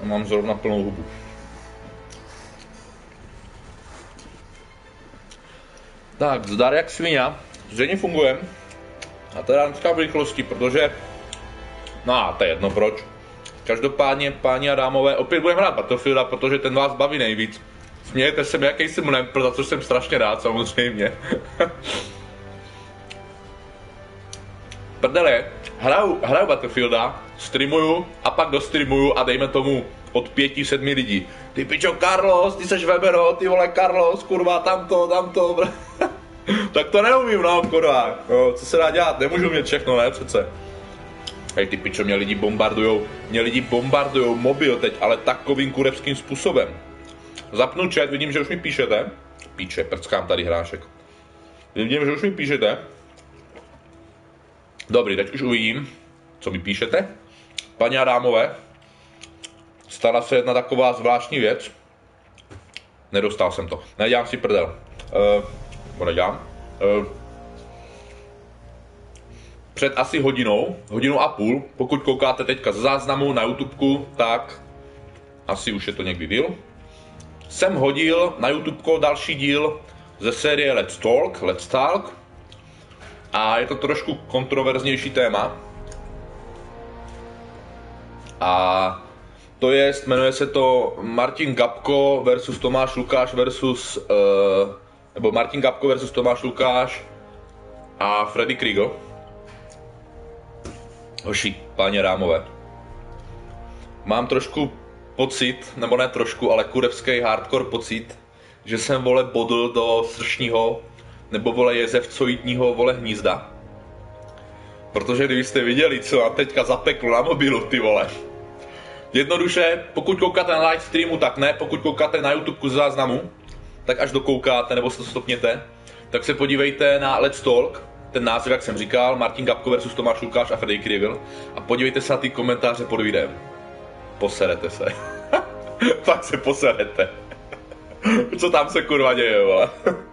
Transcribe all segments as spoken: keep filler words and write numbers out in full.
mám zrovna plnou hubu. Tak, zdar jak svině, zřejmě funguje. A teda dneska v rychlosti, protože... No, to je jedno proč. Každopádně, páni a dámové, opět budeme hrát Battlefielda, protože ten vás baví nejvíc. Smějete se mi, jaký jsem nempr, za což jsem strašně rád, samozřejmě. Prdele, hraju, hraju Battlefielda, streamuju a pak dostreamuju a dejme tomu od pěti, sedmi lidí. Ty pičo, Carlos, ty seš Webero, ty vole Carlos, kurva, tamto, tamto. Tak to neumím, no, kurva. No, co se dá dělat, nemůžu mít všechno, ne, přece. Hej, ty pičo, mě lidi bombardujou, mě lidi bombardujou mobil teď, ale takovým kurevským způsobem. Zapnu chat, vidím, že už mi píšete. Píče, prckám tady hrášek. Vidím, že už mi píšete. Dobrý, teď už uvidím, co mi píšete. Paní a dámové, stala se jedna taková zvláštní věc. Nedostal jsem to, nedělám si prdel. Uh, bo nedělám. Uh, před asi hodinou, hodinu a půl, pokud koukáte teďka z záznamu na YouTubeku, tak asi už je to někdy díl. Jsem hodil na YouTubeku další díl ze série Let's Talk, Let's Talk. A je to trošku kontroverznější téma. A to je, jmenuje se to Martin Gabko versus Tomáš Lukáš versus, uh, nebo Martin Gabko versus Tomáš Lukáš a Freddy Krieger. Hoši, páni rámové. Mám trošku pocit, nebo ne trošku, ale kurevský hardcore pocit, že jsem, vole, bodl do sršního nebo, vole, jezevcoidního, vole, hnízda. Protože kdybyste viděli, co mám teďka zapeklo na mobilu, ty vole. Jednoduše, pokud koukáte na live streamu, tak ne, pokud koukáte na YouTube z záznamu, tak až dokoukáte, nebo se to stopněte, tak se podívejte na Let's Talk, ten název, jak jsem říkal, Martin Gabko versus Tomáš Lukáš a Freddy Krieger, a podívejte se na ty komentáře pod videem. Poserete se. Fakt se poserete. Co tam se kurva děje, vole.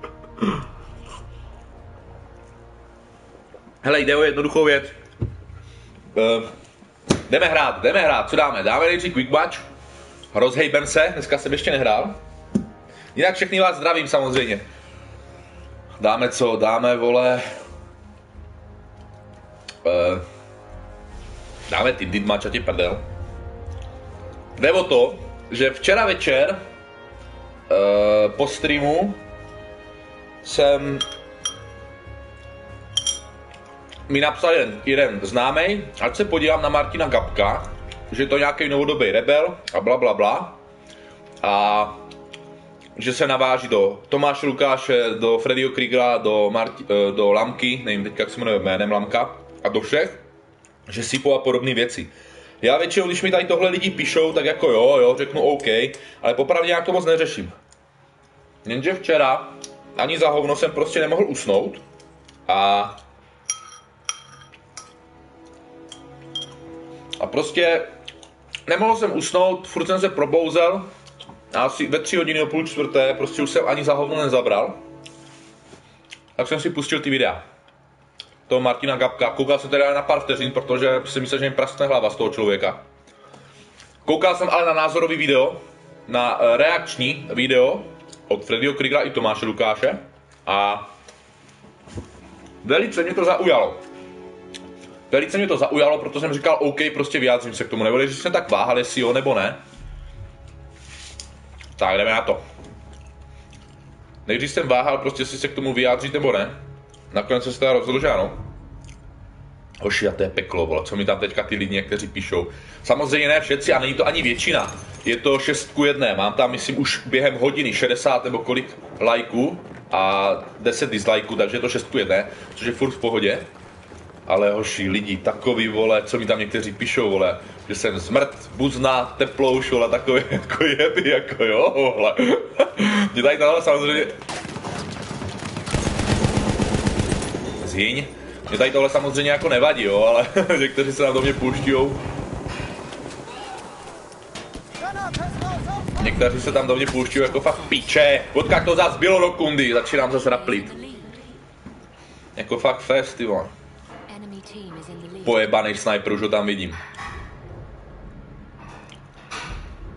Hele, jde o jednoduchou věc. Uh, jdeme hrát, jdeme hrát, co dáme? Dáme nejdřív quick match. Rozhejbem se, dneska jsem ještě nehrál. Jinak všechny vás zdravím samozřejmě. Dáme co? Dáme, vole... Uh, dáme ty dit match a ti prdel. Jde o to, že včera večer uh, po streamu jsem mi napsal jeden, jeden známej, ať se podívám na Martina Gabka, že je to nějaký novodobý rebel a bla bla bla. A že se naváží do Tomáše Lukáše, do Freddyho Kriegera, do, Marti, do Lamky, nevím teď jak se jmenuje jménem Lamka, a do všech, že sypou a podobné věci. Já většinou, když mi tady tohle lidi píšou, tak jako jo, jo, řeknu OK, ale popravdě já to moc neřeším. Jenže včera ani za hovno jsem prostě nemohl usnout a a prostě nemohl jsem usnout, furt jsem se probouzel a asi ve tři hodiny o půl čtvrté, prostě už jsem ani za hovno nezabral. Tak jsem si pustil ty videa. Toho Martina Gabka. Koukal jsem teda na pár vteřin, protože si myslel, že mi praskne hlava z toho člověka. Koukal jsem ale na názorový video, na reakční video od Freddyho Kriegera i Tomáše Lukáše a velice mě to zaujalo. Velice mě to zaujalo, protože jsem říkal OK, prostě vyjádřím se k tomu. Nebo že jsem tak váhal, jestli jo nebo ne. Tak jdeme na to. Nejdřív jsem váhal, prostě jestli se k tomu vyjádřit nebo ne. Nakonec jsem se teda rozhodl, že ano. Hoši, a to je peklo, vole, co mi tam teďka ty lidi někteří píšou. Samozřejmě ne všetci a není to ani většina. Je to šest ku jedné, mám tam, myslím, už během hodiny šedesát nebo kolik lajků a deset dislajků, takže je to šest ku jedné, což je furt v pohodě. Ale hoši, lidi, takový, vole, co mi tam někteří píšou, vole, že jsem zmrt, buzna, teplouš, vole, takový, jako jeby, jako jo, vole. Mě tady tohle samozřejmě... Zhyň. Mě tady tohle samozřejmě jako nevadí, jo, ale někteří se nám do mě pouštějou. Někteří se tam do mě pouštějí jako fakt píče. Odkud to zas bylo do kundy, začínám zase raplit. Jako fakt fest, ty vole. Pojebanej sniper, už ho tam vidím.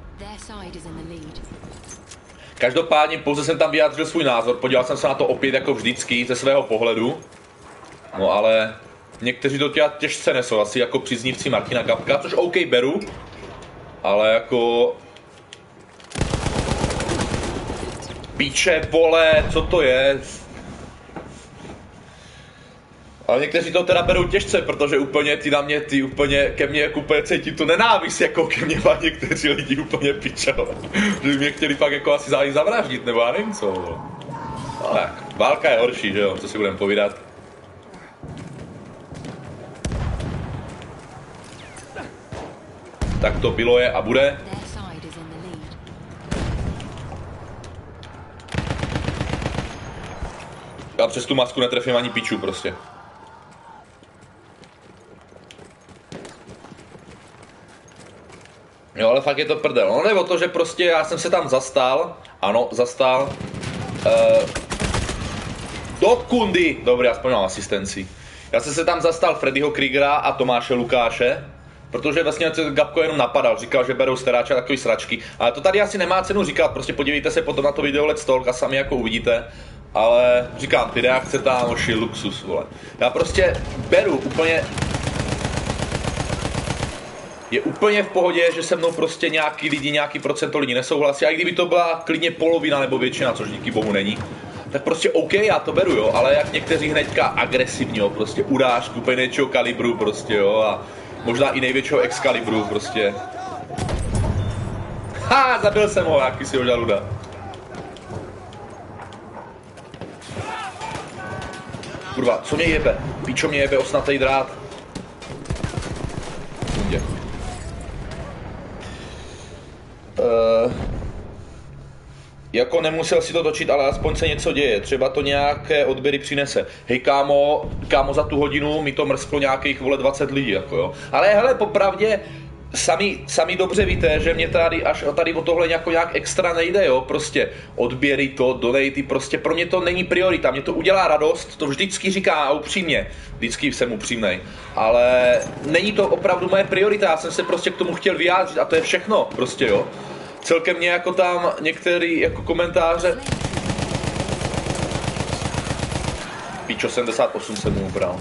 Každopádně pouze jsem tam vyjádřil svůj názor, podíval jsem se na to opět jako vždycky ze svého pohledu. No ale někteří to těla těžce nesou, asi jako příznivci Martina Gabka, což OK beru, ale jako... Píče, vole, co to je? Ale někteří to teda berou těžce, protože úplně ty na mě, ty úplně, ke mně jako úplně cítí tu nenávist, jako ke mně má někteří lidi úplně pičo. Že mě chtěli fakt jako asi zájí zavraždit, nebo já nevím co. No tak, válka je horší, že jo, co si budeme povídat. Tak to bylo je a bude. Já přes tu masku netrefím ani piču prostě. Jo, ale fakt je to prdel. No jde o to, že prostě já jsem se tam zastal. Ano, zastal. Uh, do kundy. Dobrý, aspoň mám asistenci. Já jsem se tam zastal Freddyho Kriegera a Tomáše Lukáše. Protože vlastně Gabko jenom napadal, říkal, že berou staráče a takový sračky. Ale to tady asi nemá cenu říkat, prostě podívejte se potom na to video Let's Talk a sami jako uvidíte. Ale říkám, ty reakce tam, oši, luxus, vole. Já prostě beru úplně... Je úplně v pohodě, že se mnou prostě nějaký lidi, nějaký procento lidí nesouhlasí. A i kdyby to byla klidně polovina nebo většina, což díky bohu není, tak prostě OK, já to beru, jo. Ale jak někteří hnedka agresivně, jo, prostě urážku úplně největšího kalibru, prostě, jo. A možná i největšího exkalibru, prostě. Ha, zabil jsem ho, jaký si ho žaluda. Kurva, co mě jebe? Píčo mě jebe osnatej drát. Kundě. Uh, jako nemusel si to točit, ale aspoň se něco děje. Třeba to nějaké odběry přinese. Hej kámo, kámo za tu hodinu mi to mrsklo nějakých vole dvacet lidí, jako jo. Ale hele, popravdě, sami, sami dobře víte, že mě tady až tady o tohle nějak, nějak extra nejde, jo. Prostě odběry to, donaty, prostě pro mě to není priorita. Mě to udělá radost, to vždycky říká upřímně. Vždycky jsem upřímnej. Ale není to opravdu moje priorita, já jsem se prostě k tomu chtěl vyjádřit a to je všechno, prostě jo. Celkem mě jako tam některý jako komentáře... Píčo, sedmdesát osm jsem mu ubral.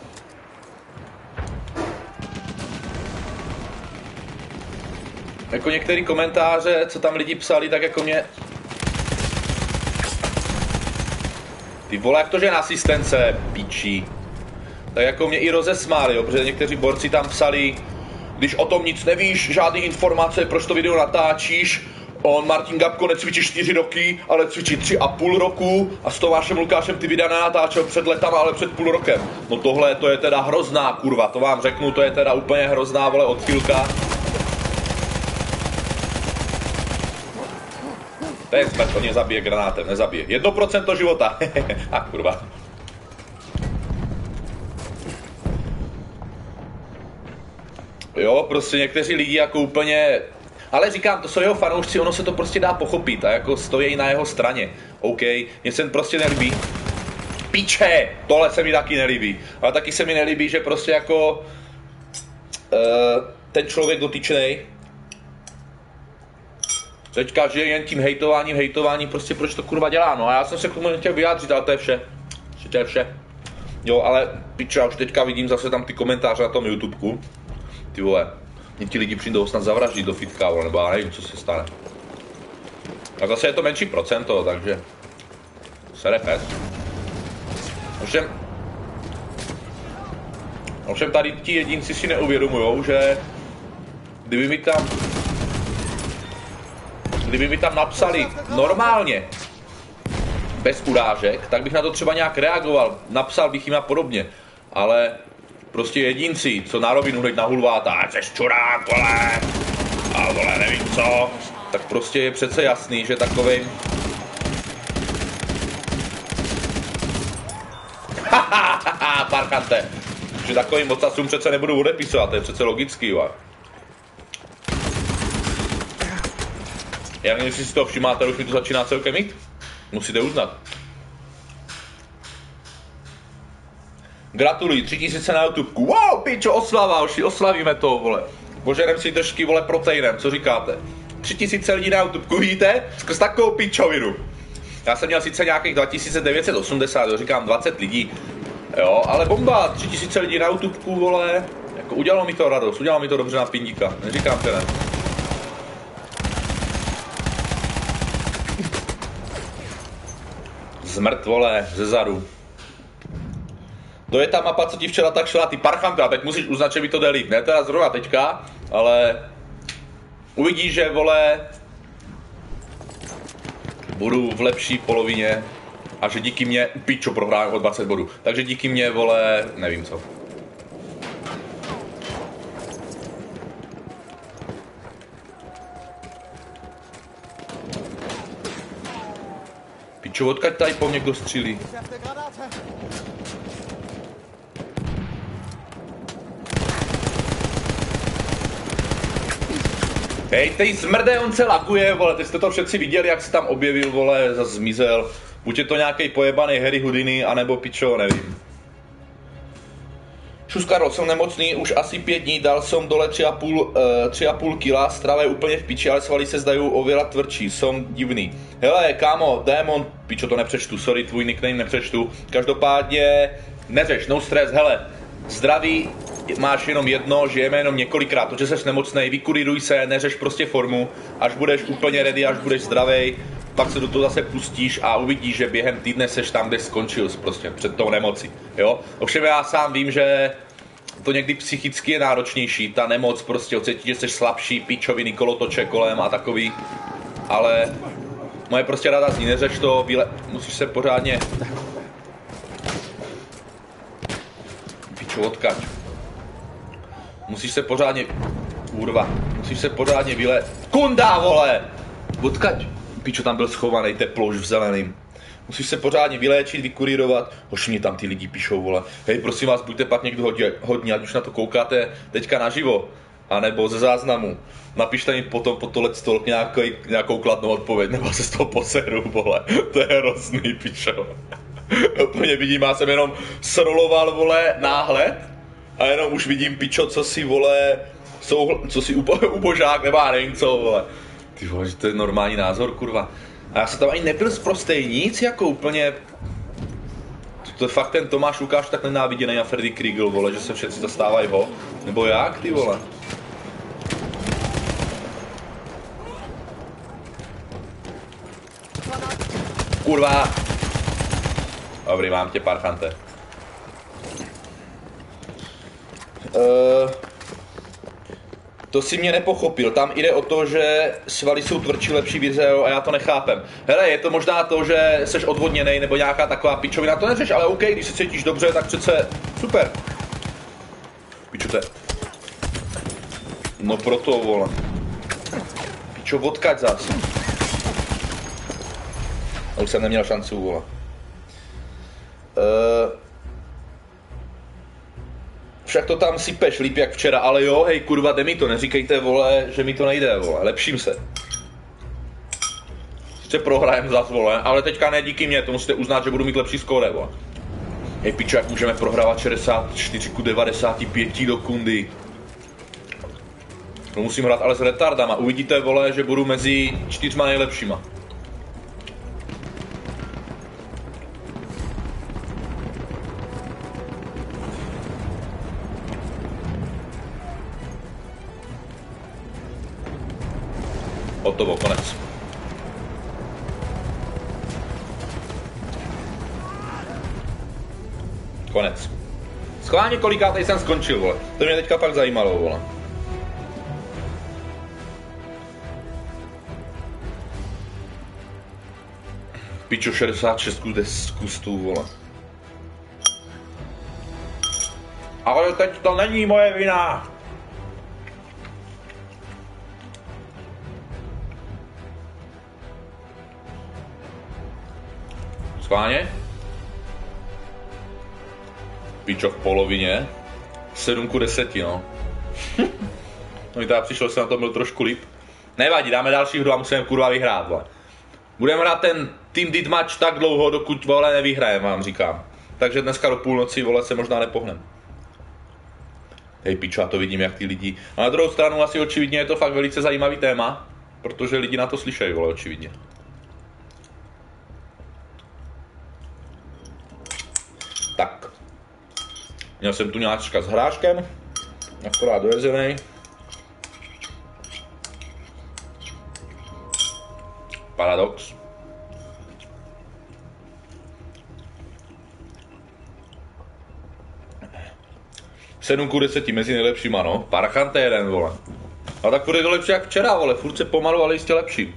Jako některý komentáře, co tam lidi psali, tak jako mě... Ty vole, jak to, že je na asistence, píčí. Tak jako mě i rozesmáli, jo, protože někteří borci tam psali, když o tom nic nevíš, žádný informace, proč to video natáčíš, on Martin Gabko necvičí čtyři roky, ale cvičí tři a půl roku a s Tomášem Lukášem ty videa natáčel před letama, ale před půl rokem. No tohle, to je teda hrozná kurva, to vám řeknu, to je teda úplně hrozná, vole, odchylka. Ten smrt, on mě zabije granátem, nezabije. Jedno procento života, a kurva. Jo, prostě někteří lidi jako úplně... Ale říkám, to jsou jeho fanoušci, ono se to prostě dá pochopit a jako stojí na jeho straně. OK, mně se prostě nelíbí. Píče, tohle se mi taky nelíbí. Ale taky se mi nelíbí, že prostě jako... Uh, ten člověk dotyčnej teďka žije jen tím hejtováním, hejtováním, prostě proč to kurva dělá, no a já jsem se k tomu nechtěl vyjádřit, ale to je vše. To je vše. Jo, ale piče, já už teďka vidím zase tam ty komentáře na tom YouTubeku. Ty vole, mě ti lidi přijdou snad zavraždit do fitka, vole, nebo já nevím, co se stane. Tak zase je to menší procento, takže... Sere pes. Ovšem... Ovšem tady ti jedinci si neuvědomujou, že... Kdyby mi tam... Kdyby mi tam napsali normálně, bez urážek, tak bych na to třeba nějak reagoval, napsal bych jim a podobně. Ale prostě jedinci, co na rovinu hned na hulváta, jseš čurák, vole, a vole, nevím co, tak prostě je přece jasný, že takovej... Hahaha, parkante, že takovým ocasům přece nebudu odepisovat, to je přece logický, vole. Já nevím, jestli si to všimáte, už mi to začíná celkem jít. Musíte uznat. Gratuluji, tři tisíce na YouTubeku. Wow, pičo, oslava, oši, oslavíme to, vole. Požerem si držky, vole, proteinem, co říkáte? tři tisíce lidí na YouTube, vidíte? Skrz takovou pičovinu. Já jsem měl sice nějakých dva tisíce devět set osmdesát, jo, říkám dvacet lidí. Jo, ale bomba, tři tisíce lidí na YouTube, vole. Jako udělalo mi to radost, udělalo mi to dobře na pindíka, neříkám, že ne. Zmrt, vole, ze zadu. To je ta mapa, co ti včera tak šla, ty parchanka, teď musíš uznat, že mi to jde líp. Ne teda zrovna teďka, ale uvidíš, že, vole, budu v lepší polovině a že díky mně, pičo, prohrávám o dvacet bodů. Takže díky mně, vole, nevím co. Pičo, odkaď tady po mně kdo střílí? Hej, tej zmrde, on se laguje, vole, teď jste to všetci viděli, jak se tam objevil, vole, zase zmizel. Buď je to nějaký pojebaný Harry Houdini, anebo pičo, nevím. Šus Karol, jsem nemocný už asi pět dní, dal jsem dole tři a půl, uh, tři a půl kila, strava je úplně v piči, ale svaly se zdají ověla tvrdší, jsem divný. Hele, kámo, Démon, pičo, to nepřečtu, sorry, tvůj nickname nepřečtu. Každopádně, neřeš, no stres, hele, zdraví máš jenom jedno, žijeme jenom několikrát, to, že jsi nemocnej, vykurýruj se, neřeš prostě formu, až budeš úplně ready, až budeš zdravej, pak se do toho zase pustíš a uvidíš, že během týdne seš tam, kde skončil prostě před tou nemocí, jo. Ovšem já sám vím, že to někdy psychicky je náročnější, ta nemoc prostě ocítíš, že jsi slabší, pičoviny, kolotoče kolem a takový, ale moje prostě rada zní, neřeš to, vyle... musíš se pořádně, pičo, odkaď. Musíš se pořádně, kurva, musíš se pořádně vyle... Kunda, vole! Odkaď? Pičo, tam byl schovaný teplouš v zeleným. Musíš se pořádně vyléčit, vykurírovat. Hoši, mě tam ty lidi píšou, vole. Hej, prosím vás, buďte pak někdo hodně, hodně, ať už na to koukáte teďka naživo, anebo ze záznamu. Napište mi potom po tohle stolk nějakou, nějakou kladnou odpověď, nebo se z toho poseru, vole. To je hrozný, pičo. Úplně vidím, já jsem jenom sroloval, vole, náhled. A jenom už vidím, pičo, co si, vole, jsou, co si ubo, ubožák, nebo já nevím co, vole. Ty vole, že to je normální názor, kurva. A já jsem tam ani nebyl zprostej, nic, jako úplně... To, to je fakt ten Tomáš Lukáš tak nenáviděný a Freddy Kriegel, vole, že se všetci zastávají ho. Nebo jak, ty vole? Kurva! Dobrý, mám tě, parchante. Uh, to si mě nepochopil, tam jde o to, že svaly jsou tvrdší, lepší video a já to nechápem. Hele, je to možná to, že jsi odvodněnej nebo nějaká taková pičovina, to neřeš, ale OK, když se cítíš dobře, tak přece super. Pičo, to je... No proto, vole. Pičo, odkaď zas. A už jsem neměl šanci, vole. Uh... Však to tam sypeš líp jak včera, ale jo, hej kurva, jde mi to, neříkejte, vole, že mi to nejde, vole, lepším se. Ještě prohrajem zas, vole, ale teďka ne díky mně, to musíte uznat, že budu mít lepší skóre, vole. Hej pičo, jak můžeme prohrávat šedesát čtyři ku devadesáti pěti do kundy. To musím hrát ale s retardama, uvidíte, vole, že budu mezi čtyřma nejlepšíma. Hotovo, konec. Konec. Schválně kolikátej jsem skončil, vole. To mě teďka fakt zajímalo, vole. Pičo, šedesát šest kusů, vole. Ale teď to není moje vina. Schválně? Pičo, v polovině. sedm ku deseti, no. No i teda přišlo, že jsem na to byl trošku líp. Nevadí, dáme další hru a musíme kurva vyhrát, vole. Budeme hrát ten Team Deathmatch tak dlouho, dokud, vole, nevyhrajeme, vám říkám. Takže dneska do půlnoci, vole, se možná nepohnem. Hej pičo, já to vidím, jak ty lidi. A na druhou stranu asi očividně je to fakt velice zajímavý téma. Protože lidi na to slyšejí, vole, očividně. Tak. Měl jsem tu nějakčka s hráškem. Akorát dojezenej. Paradox. sedm ku deseti mezi nejlepšíma, no. Parchante jeden, vole. A tak furt je to lepší jak včera, vole. Furt se pomalu, ale jistě lepší.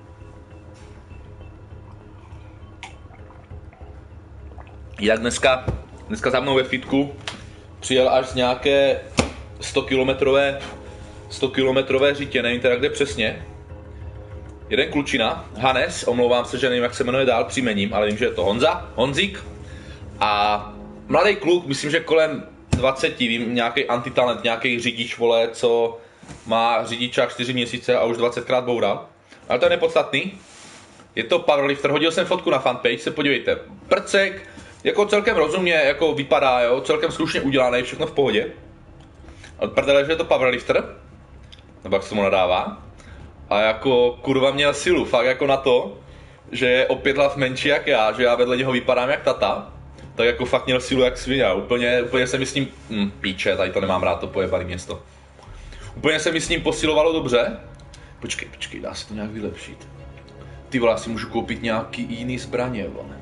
Jak dneska, dneska za mnou ve fitku přijel až z nějaké sto kilometrové sto kilometrové řitě, nevím teda kde přesně. Jeden klučina, Hanes, omlouvám se, že nevím, jak se jmenuje dál příjmením, ale vím, že je to Honza, Honzík. A mladý kluk, myslím, že kolem dvacet, vím, nějaký antitalent, nějaký řidič, vole, co má řidičák čtyři měsíce a už dvacetkrát boural. Ale to je nepodstatný. Je to powerlifter, hodil jsem fotku na fanpage, se podívejte. Prcek, jako celkem rozumně, jako vypadá, jo, celkem slušně udělaný, všechno v pohodě. Ale prdele, že je to powerlifter, nebo jak se mu nadává. A jako kurva měl silu, fakt jako na to, že je o pět hlav menší jak já, že já vedle něho vypadám jak tata. Tak jako fakt měl sílu jak svině, úplně, úplně se mi s ním, hm, píče, tady to nemám rád, to pojebaný město. Úplně se mi s ním posilovalo dobře. Počkej, počkej, dá se to nějak vylepšit. Ty vole, si můžu koupit nějaký jiný zbraně, vole.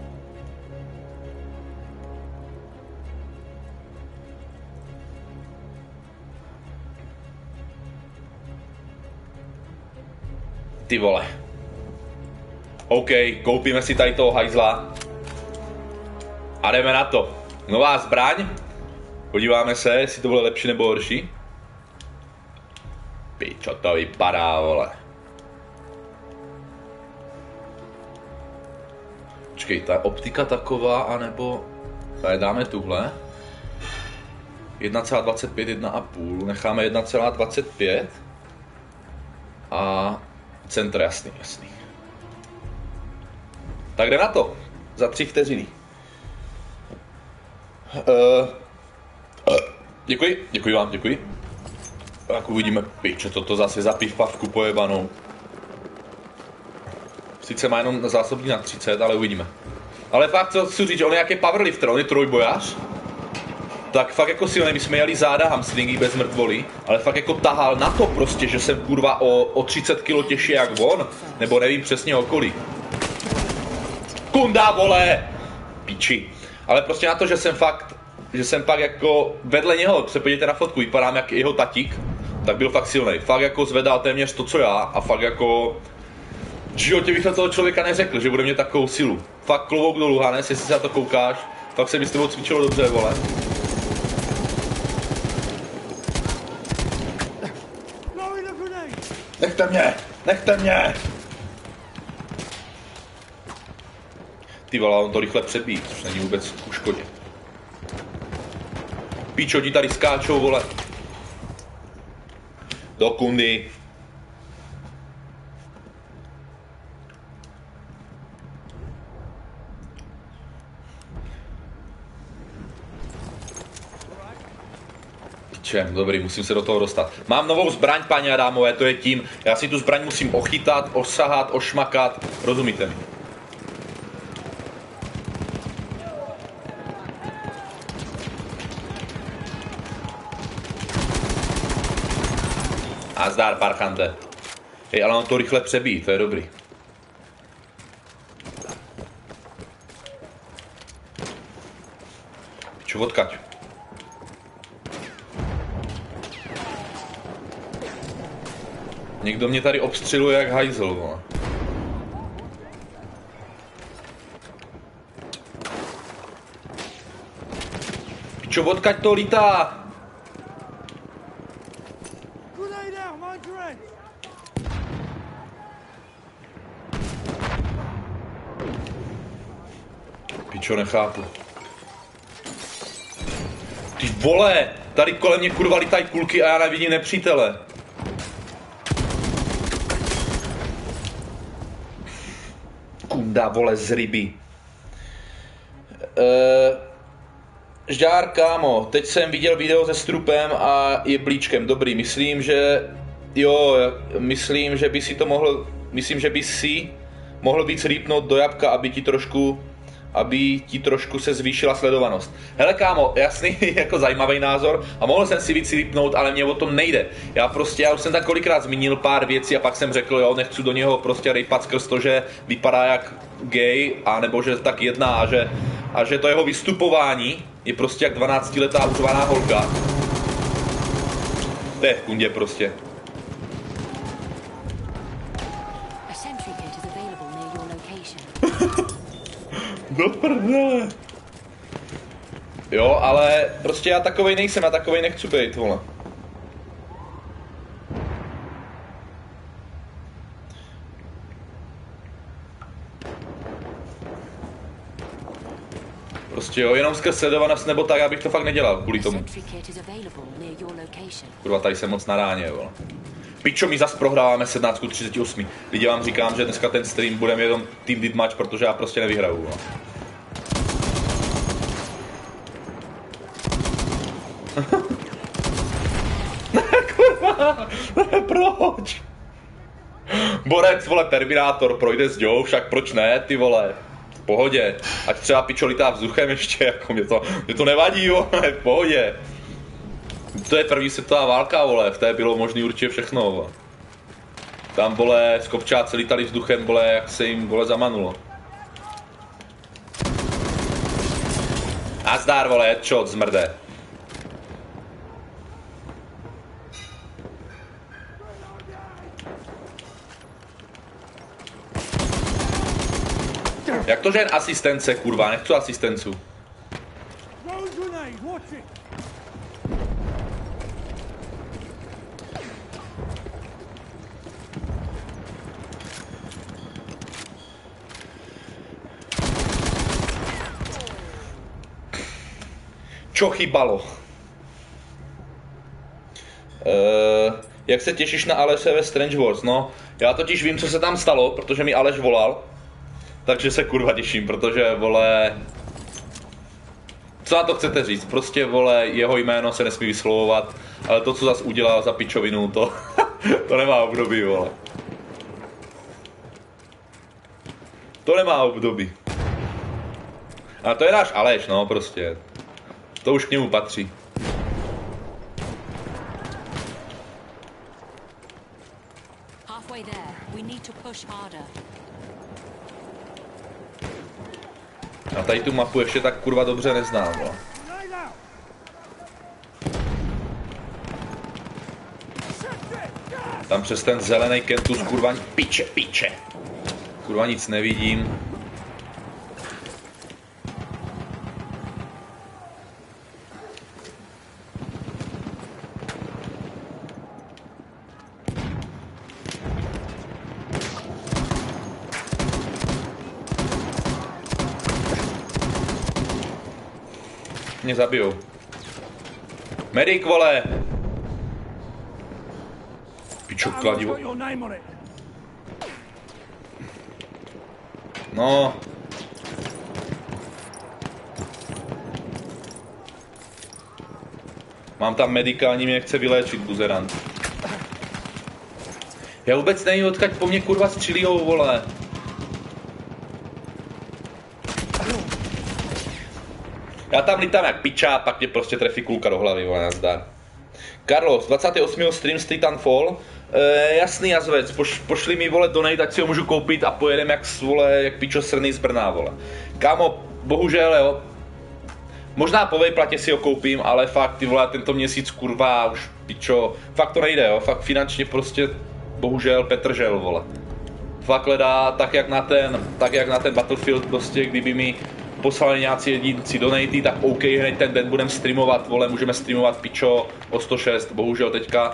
Ty vole. OK, koupíme si tady toho hajzla. A jdeme na to. Nová zbraň. Podíváme se, jestli to bude lepší nebo horší. Pičo, to vypadá, vole. Počkej, ta optika taková, anebo... Tady dáme tuhle. jedna celá dvacet pět, jedna a půl. Necháme jedna celá dvacet pět. A... Centr, jasný, jasný. Tak jde na to. Za tři vteřiny. Uh, uh, děkuji, děkuji vám, děkuji. Tak uvidíme, piče, toto zase za pivpavku pojebanou. Sice má jenom zásobník na třicet, ale uvidíme. Ale fakt, co chci říct, on je nějaký powerlifter, on je trojbojař. Tak fakt jako silný, my jsme jeli záda hamstringy bez mrtvoly, ale fakt jako tahal na to prostě, že jsem kurva o, o třicet kilo těžší jak on, nebo nevím přesně o kolik. Kunda, vole! Piči. Ale prostě na to, že jsem fakt, že jsem fakt jako vedle něho, se podívejte na fotku, vypadám jak jeho tatík, tak byl fakt silný. Fakt jako zvedal téměř to, co já, a fakt jako... V životě bych na toho člověka neřekl, že bude mít takovou silu. Fakt klobouk dolů, Hanes, jestli se na to koukáš, fakt se mi s tebou cvičilo dobře, vole. Nechte mě! Nechte mě! Ty vole, on to rychle přebíjí, což není vůbec ku škodě. Píčo, ti tady skáčou, vole. Do kundy. Píčem, dobrý, musím se do toho dostat. Mám novou zbraň, paní a dámové, to je tím. Já si tu zbraň musím ochytat, osahat, ošmakat, rozumíte mi? A zdár, parchante. Hej, ale on to rychle přebíjí, to je dobrý. Piču, odkaď. Někdo mě tady obstřeluje jak hajzl, vole. Pičo, odkaď to lítá? Pičo, nechápu. Ty vole, tady kolem mě kurva lítají kulky a já nevidím nepřítele. Kunda, vole, z ryby. Uh, Žďár, kámo, teď jsem viděl video se strupem a jeblíčkem. Dobrý, myslím, že Jo, myslím, že by si to mohl, myslím, že by si mohl víc rýpnout do jabka, aby ti trošku, aby ti trošku se zvýšila sledovanost. Hele kámo, jasný, jako zajímavý názor a mohl jsem si víc rýpnout, ale mě o tom nejde. Já prostě, já už jsem tam kolikrát zmínil pár věcí a pak jsem řekl, jo, nechci do něho prostě rejpat skrz to, že vypadá jak gay, anebo že tak jedná a že, a že to jeho vystupování je prostě jak dvanáctiletá užvaná holka. To je v kundě prostě. Do prdele. Jo, ale prostě já takovej nejsem, já takovej nechci být, vole. Prostě jo, jenom skrz sledovanost nebo tak, abych to fakt nedělal kvůli tomu. Kurva, tady jsem moc na ráně, vole. Pičo, my zas prohráváme sedmnáct třicet osm. Lidi, vám říkám, že dneska ten stream budeme jenom team deathmatch, protože já prostě nevyhraju. No. Kurva, proč? Borec, vole, Terminátor, projde s Joe, však proč ne, ty vole? V pohodě. Ať třeba pičo litá vzduchem ještě, jako mě to, mě to nevadí, vole, v pohodě. To je první světová válka, vole, v té bylo možný určitě všechno, vole. Tam, vole, skopčáci litali vzduchem, vole, jak se jim, vole, zamanulo. A zdár, vole, headshot, zmrde. Jak to, že jen asistence, kurva, nechci asistencu. Čo chybalo? Uh, jak se těšíš na Aleše ve Strange Wars? No, já totiž vím, co se tam stalo, protože mi Aleš volal. Takže se kurva těším, protože, vole... Co na to chcete říct? Prostě, vole, jeho jméno se nesmí vyslovovat, ale to, co zas udělal za pičovinu, to... to nemá období, vole. To nemá období. A to je náš Aleš, no, prostě. To už k němu patří. A tady tu mapu ještě tak kurva dobře neznám, no. Tam přes ten zelený kentus kurva piče, piče. Kurva nic nevidím. Mě zabijou. Medic, vole! Pičo, kladivo. No. Mám tam medika, ani mě nechce vyléčit, buzerant. Já vůbec nevím, odkud po mně kurva střílijou, vole. Já tam lítám jak piča, pak mě prostě trefí kulka do hlavy, vole, nazdar. Carlos, dvacátého osmého stream z Titanfall. E, jasný jazvec, poš, pošli mi, vole, donate, ať si ho můžu koupit a pojedem jak, vole, jak pičo srný z Brna, vole. Kámo, bohužel, jo. Možná po vejplatě si ho koupím, ale fakt, ty vole, tento měsíc, kurva, už pičo, fakt to nejde, jo. Fakt finančně prostě, bohužel, Petržel, vole. Fakt hledá tak jak na ten, tak jak na ten Battlefield, prostě, kdyby mi poslali nějací jedinci donaty, tak OK, hned ten den budeme streamovat, vole, můžeme streamovat pičo o sto šest, bohužel teďka.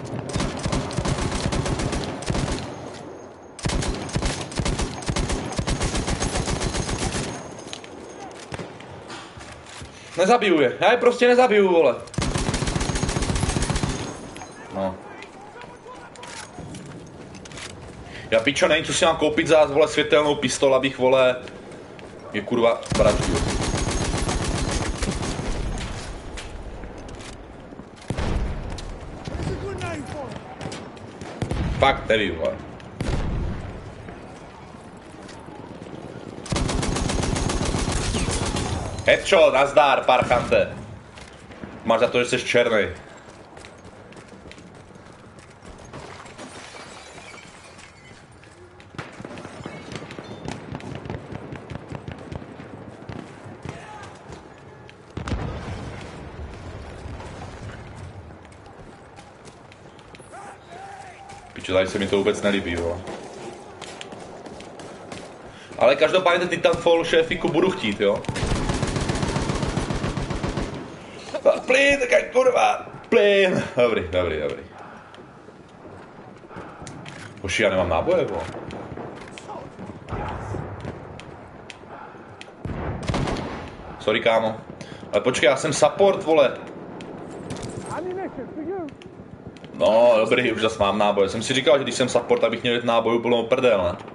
Nezabiju je, já je prostě nezabiju, vole. No. Já pičo, nevím, co si mám koupit za, vole, světelnou pistol, abych, vole, je kurva vraždil. Fakt nevím, vole. Headshot, nazdar, parchante. Máš za to, že jsi černý. Piče, tady se mi to vůbec nelíbí, vole. Ale každopádně ten Titanfall šéfiku budu chtít, jo. Plyn, takaj kurva, plyn. Dobrý, dobrý, dobrý. Hoši, já nemám náboje, vole. Sorry, kámo. Ale počkej, já jsem support, vole. No, dobrý, už zase mám náboje. Jsem si říkal, že když jsem support, tak bych měl jít nábojů plnou prdel, ne?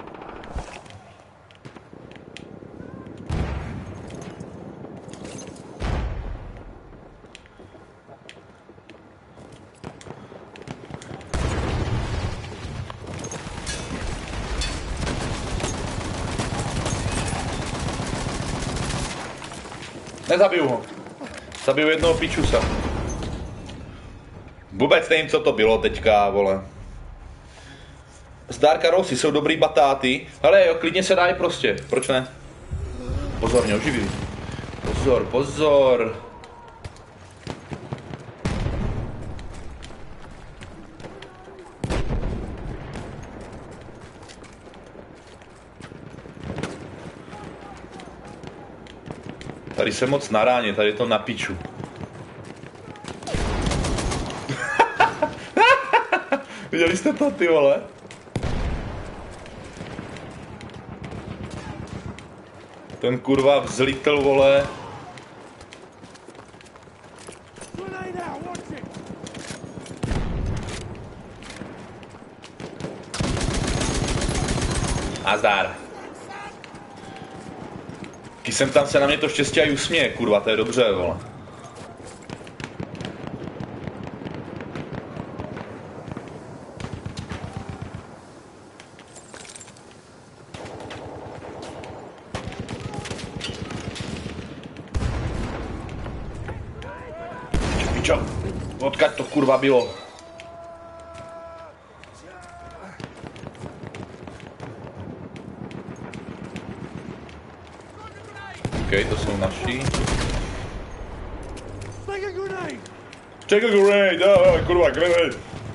Nezabiju ho. Zabiju jednoho pičusa. Vůbec nevím, co to bylo teďka, vole. Zdar Karosy jsou dobrý batáty. Hele jo, klidně se dají prostě. Proč ne? Pozor, mě oživí. Pozor, pozor. Tady jsem moc na ráně, tady je to na piču. Viděli jste to, ty vole? Ten kurva vzlítl, vole. Nazdar. Když jsem tam se na mě to štěstí a usměje, kurva, to je dobře, vole. Pičo, odkud to kurva bylo? OK, to jsou naši. Take a grenade! Oh, kurva, grenade!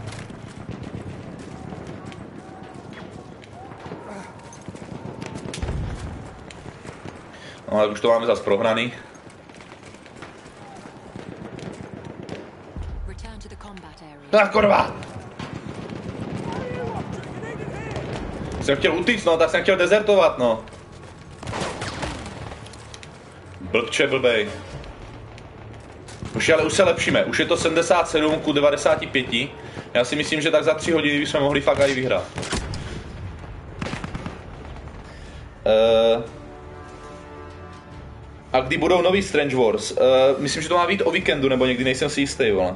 No, ale už to máme zase prohraný. Tak kurva! Jsem chtěl utíct, no, tak jsem chtěl dezertovat, no. Blbče, blbej. Už, ale už se lepšíme, už je to sedmdesát sedm ku devadesáti pěti. Já si myslím, že tak za tři hodiny bychom mohli fakt i vyhrát. Uh, a kdy budou nový Strange Wars? Uh, myslím, že to má být o víkendu, nebo někdy, nejsem si jistý, vole.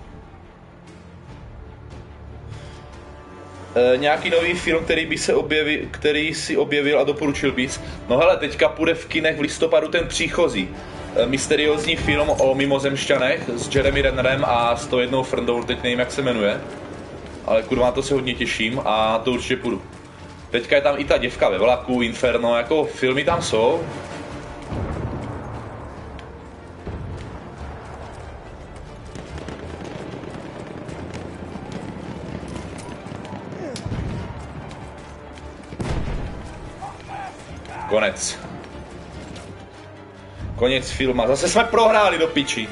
Uh, nějaký nový film, který by se objevil, který si objevil a doporučil bys. No hele, teďka půjde v kinech v listopadu ten Příchozí. Uh, mysteriózní film o mimozemšťanech s Jeremy Rennerem a s tou jednou frndou, teď nevím, jak se jmenuje. Ale kurva, na to se hodně těším a to určitě půjdu. Teďka je tam i ta děvka ve vlaku, Inferno, jako filmy tam jsou. Konec. Konec filma. Zase jsme prohráli do piči.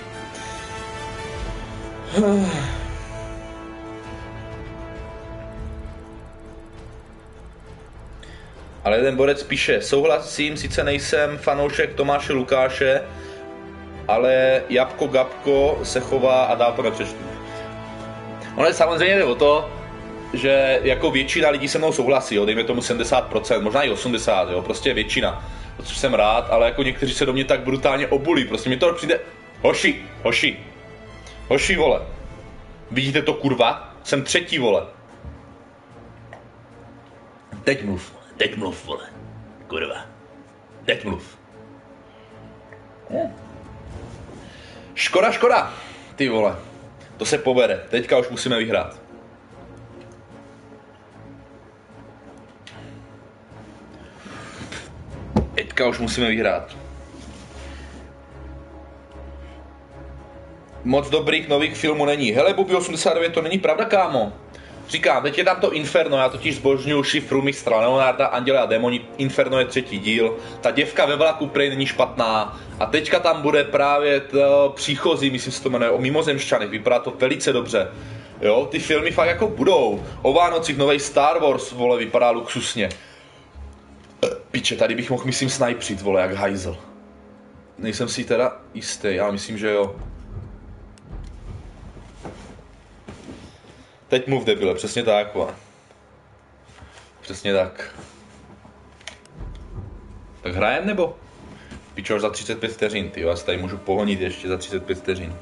Ale jeden borec píše, souhlasím, sice nejsem fanoušek Tomáše Lukáše, ale Jabko Gabko se chová a dál to nepřečtu. Ono je samozřejmě jde o to, že jako většina lidí se mnou souhlasí, jo, dejme tomu sedmdesát procent, možná i osmdesát procent, jo, prostě většina. Což jsem rád, ale jako někteří se do mě tak brutálně obulí, prostě mi to přijde... Hoši, hoši, hoši, vole. Vidíte to, kurva? Jsem třetí, vole. Teď mluv, teď mluv, vole. Kurva. Teď mluv. Škoda, škoda. Ty vole. To se povede. Teďka už musíme vyhrát. Teďka už musíme vyhrát. Moc dobrých nových filmů není. Hele, Bobby osmdesát devět, to není pravda, kámo. Říkám, teď je tam to Inferno, já totiž zbožňuju šifru mistra Leonarda, Anděle a démoni. Inferno je třetí díl. Ta děvka ve vlaku prej není špatná. A teďka tam bude právě to příchozí, myslím se to jmenuje, o mimozemšťanech. Vypadá to velice dobře. Jo, ty filmy fakt jako budou. O Vánocích novej Star Wars, vole, vypadá luxusně. Piče, tady bych mohl, myslím, snajpřit, vole, jak hajzl. Nejsem si teda jistý, ale myslím, že jo. Teď mluv, debile, přesně tak, vole. Přesně tak. Tak hrajem nebo? Pičo, za třicet pět vteřin, ty, já se tady můžu pohonit ještě za třicet pět vteřin.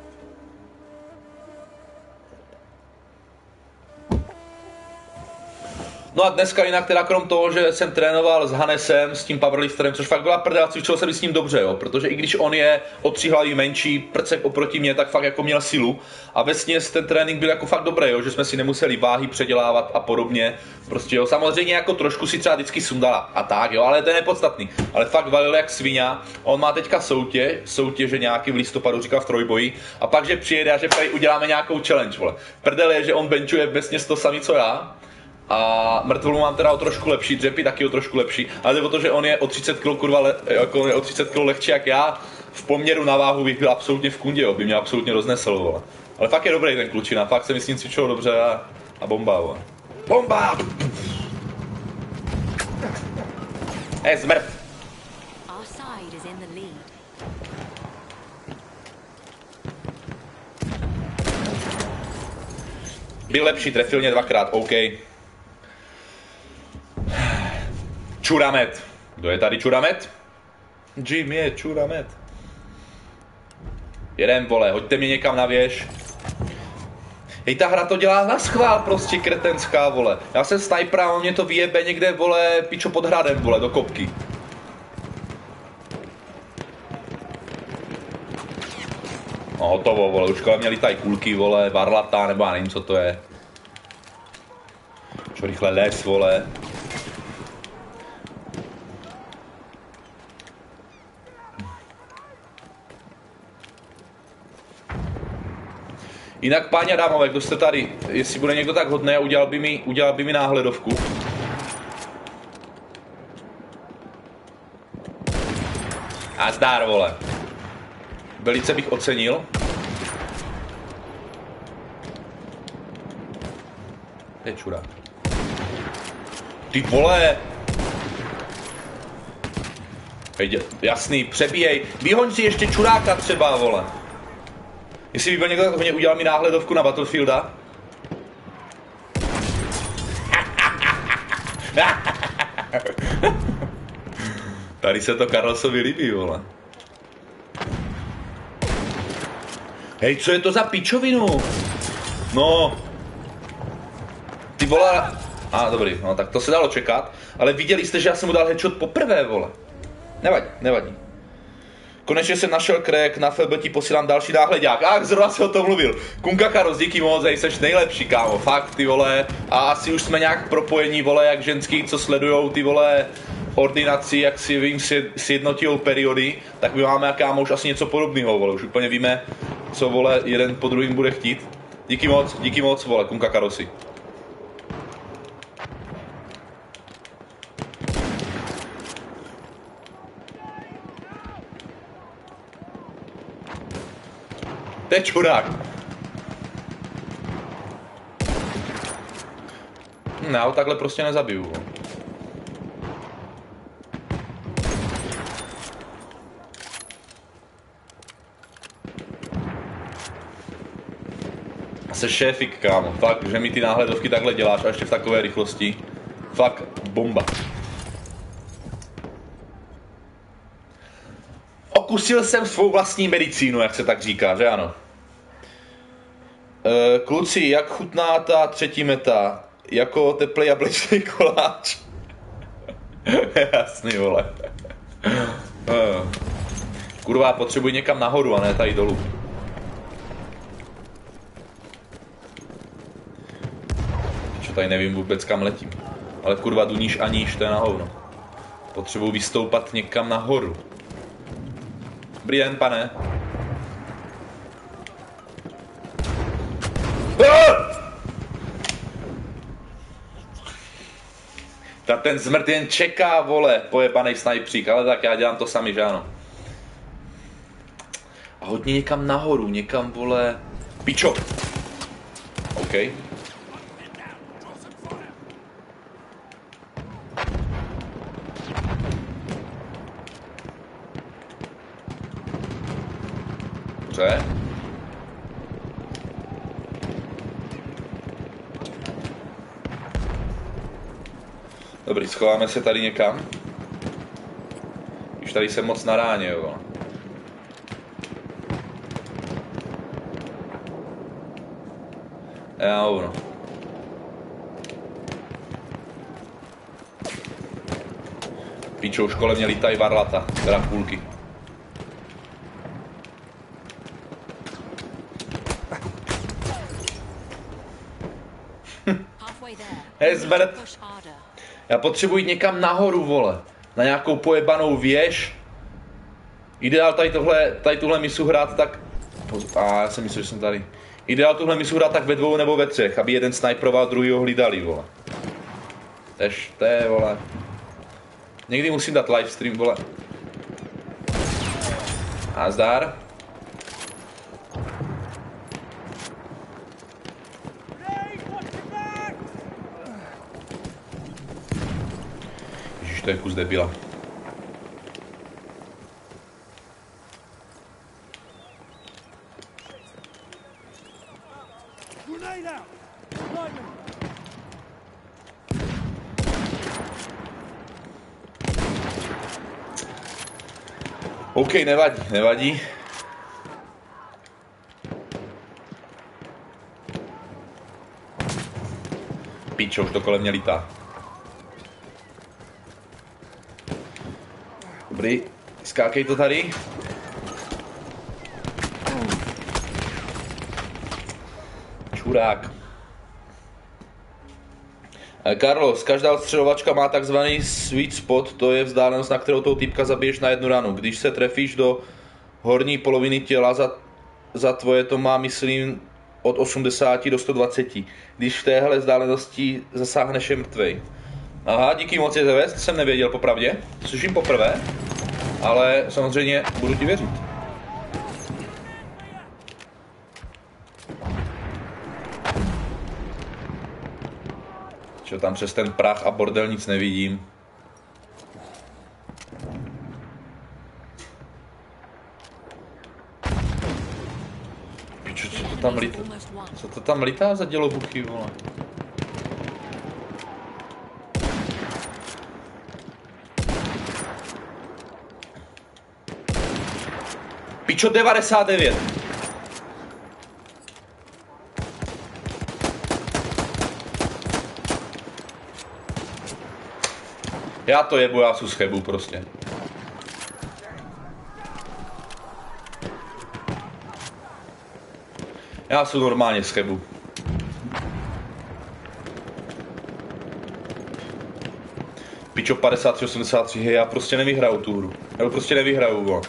No a dneska jinak teda krom toho, že jsem trénoval s Hannesem, s tím powerlifterem, což fakt byla prdela, cvičil jsem s ním dobře, jo, protože i když on je o tři hlavy menší, prcek oproti mě, tak fakt jako měl silu a vesměs ten trénink byl jako fakt dobrý, jo, že jsme si nemuseli váhy předělávat a podobně, prostě jo, samozřejmě jako trošku si třeba vždycky sundala a tak, jo, ale to je nepodstatný, ale fakt valil jak svině, on má teďka soutěž, soutěže nějaký v listopadu, říkal v trojboji, a pak, že přijede a že tady uděláme nějakou challenge, vole. Prdel je, že on benchuje vesměs to samý, co já. A mrtvolu mám teda o trošku lepší, dřepy taky o trošku lepší, ale jde o to, že on je o třicet kilo kurva, le, jako je o třicet kilo lehčí jak já, v poměru na váhu bych byl absolutně v kundě, jo, by mě absolutně roznesl, vole. Ale fakt je dobrý ten klučina, fakt se mi s ním cvičilo dobře a, a bomba, vole. Bomba! Hej, zmrt! Byl lepší, trefil mě dvakrát, OK. Čuramet. Kdo je tady Čuramet? Jim je Čuramet. Jedem, vole, hoďte mě někam na věž. Hej, ta hra to dělá na schvál, prostě kretenská, vole. Já jsem sniper a on mě to vyjebe někde, vole, pičo pod hradem, vole, do kopky. No hotovo, vole, už kolem mě lítají kulky, vole, varlata, nebo já nevím, co to je. Čo rychle les, vole. Jinak, páni a dámové, kdo jste tady, jestli bude někdo tak hodný a udělal by mi, udělal by mi náhledovku. A zdár, vole. Velice bych ocenil. To je čurák. Ty vole! Hej, jasný, přebíjej. Vyhoň si ještě čuráka třeba, vole. Jestli by byl někdo tak hodně, udělal mi náhledovku na Battlefielda. Tady se to Carlosovi líbí, vole. Hej, co je to za pičovinu? No. Ty vole... A ah, dobrý, no tak to se dalo čekat. Ale viděli jste, že já jsem mu dal headshot poprvé, vole. Nevadí, nevadí. Konečně jsem našel crack, na F B ti posílám další náhledák. Ach, zrovna si o tom mluvil. Kunka Karos, díky moc, jsi nejlepší, kámo, fakt, ty vole. A asi už jsme nějak propojení, vole, jak ženský, co sledujou ty, vole, ordinaci, jak si vím, sjednotijou periody, tak my máme, kámo, už asi něco podobného, vole. Už úplně víme, co, vole, jeden po druhým bude chtít. Díky moc, díky moc, vole, Kunka Karosi. To je čurák. Hm, já ho takhle prostě nezabiju. Jsi šéfik, kámo. Fakt, že mi ty náhledovky takhle děláš a ještě v takové rychlosti. Fakt bomba. Okusil jsem svou vlastní medicínu, jak se tak říká, že ano? E, kluci, jak chutná ta třetí meta? jako teplý jablečný koláč. Jasný, vole. Kurva, potřebuji někam nahoru a ne tady dolů. Čo, tady nevím vůbec kam letím. Ale kurva, duníš a níž, to je na hovno. Potřebuji vystoupat někam nahoru. Dobrý den, pane. Ta ten zmrt jen čeká, vole, pojebanej snajpřík, ale tak já dělám to sami, že ano. A hodně někam nahoru, někam, vole, pičo. OK. Dobře. Dobrý, schováme se tady někam. Už tady jsem moc na ráně, jo. Já ono. Píčo, už kolem mě lítají varlata, teda půlky. Hej, zmrt. Já potřebuji jít někam nahoru, vole. Na nějakou pojebanou věž. Ideál tady tohle, tady tuhle misu hrát tak... A já jsem myslel, že jsem tady. Ideál tuhle misu hrát tak ve dvou nebo ve třech, aby jeden sniperoval, druhýho hlídali, vole. Tež, to je, vole. Někdy musím dát livestream, vole. A zdar. Ježiš, to je kus debila. OK, nevadí, nevadí. Píčo, už to kolem mě lítá. Dobrý, skákej to tady. Čurák. Carlos, každá odstřelovačka má takzvaný sweet spot, to je vzdálenost, na kterou toho týpka zabiješ na jednu ranu. Když se trefíš do horní poloviny těla, za, za tvoje to má, myslím, od osmdesáti do sto dvaceti. Když v téhle vzdálenosti zasáhneš, je mrtvej. Aha, díky moc, je zevést, jsem nevěděl popravdě, slyším poprvé, ale samozřejmě budu ti věřit. Čo tam přes ten prach a bordel nic nevidím. Pičo, co to tam lítá? Co to tam lítá za dělobuchy, vole? Pičo, devadesát devět. Já to jebu, já su schebu prostě. Já su normálně schebu. Pičo, padesát tři osmdesát tři, hej, já prostě nevyhraju tu hru. Já prostě nevyhraju, bo.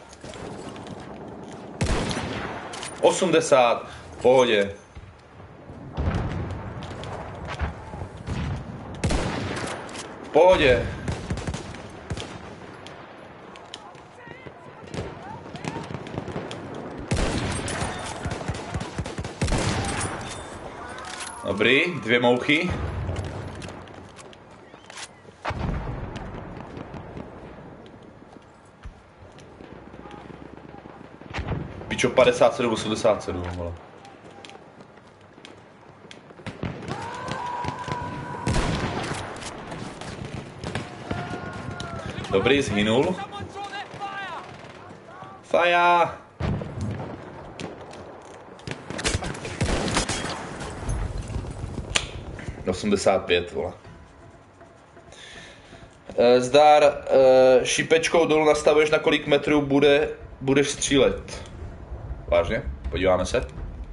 osmdesát, v pohodě. V pohodě. Dobrý, dvě mouchy. Pičo, padesát sedm osmdesát sedm, vole. Dobrý, zhynul. Fire! osmdesát pět, vole. E, zdar, e, šipečkou dolů nastavuješ, na kolik metrů bude, budeš střílet. Vážně? Podíváme se.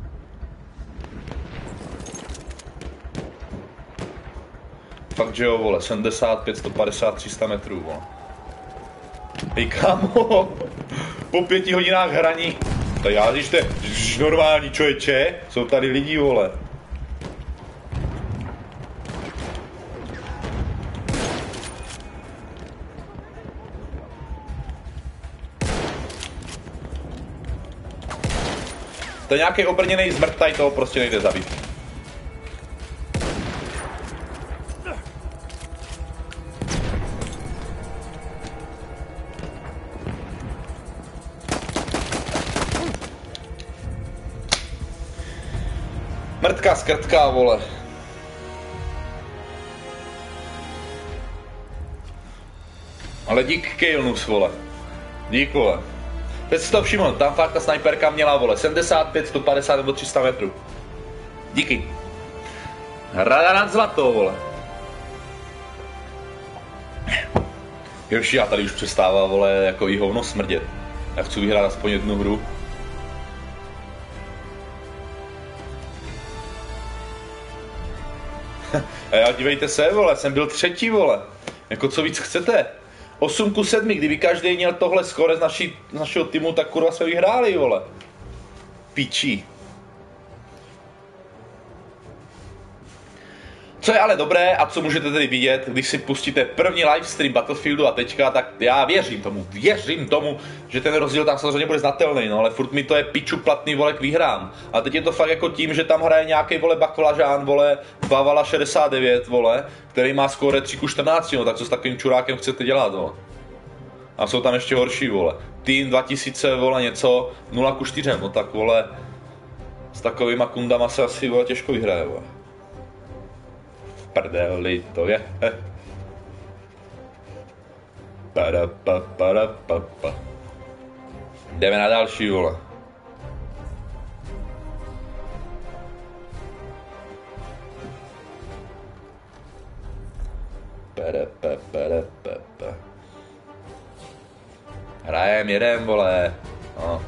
Fakt, že jo, vole, sedmdesát pět, sto padesát, tři sta metrů, vole. Hej, kámo, po pěti hodinách hraní. To já, když to je normální člověče, jsou tady lidi, vole. To je nějaký obrněný zmrt, tady toho prostě nejde zabít. Mrtka skrtka, vole. Ale dík Kejlnus, vole. Dík, vole. Teď si to všiml, tam fakt ta snajperka měla, vole, sedmdesát pět, sto padesát nebo tři sta metrů. Díky. Rada nad zlato, vole. Jož, já tady už přestává, vole, jako i hovno smrdět. Já chci vyhrát aspoň jednu hru. A já, dívejte se, vole, jsem byl třetí, vole. Jako co víc chcete? osm ku sedmi, kdyby každý měl tohle skóre z, naší, z našeho týmu, tak kurva jsme vyhráli, vole. Pičí. Co je ale dobré a co můžete tedy vidět, když si pustíte první livestream Battlefieldu a teďka, tak já věřím tomu, věřím tomu, že ten rozdíl tam samozřejmě bude znatelný, no ale furt mi to je piču platný, vole, k výhrám. A teď je to fakt jako tím, že tam hraje nějaký, vole, baklažán, vole, Vavala šedesát devět, vole, který má skóre tři ku čtrnácti, no tak co s takovým čurákem chcete dělat, vole. A jsou tam ještě horší, vole. Tým dva tisíce, vole, něco, nula ku čtyři, no tak, vole, s takovýma kundama se asi, vole, těžko vyhraje, vole. Prdeli to je. Para, pa, para, pa, pa. Jdeme na další, vole. Para, pa, para, pa, pa. Hrajem, jedem, vole. No.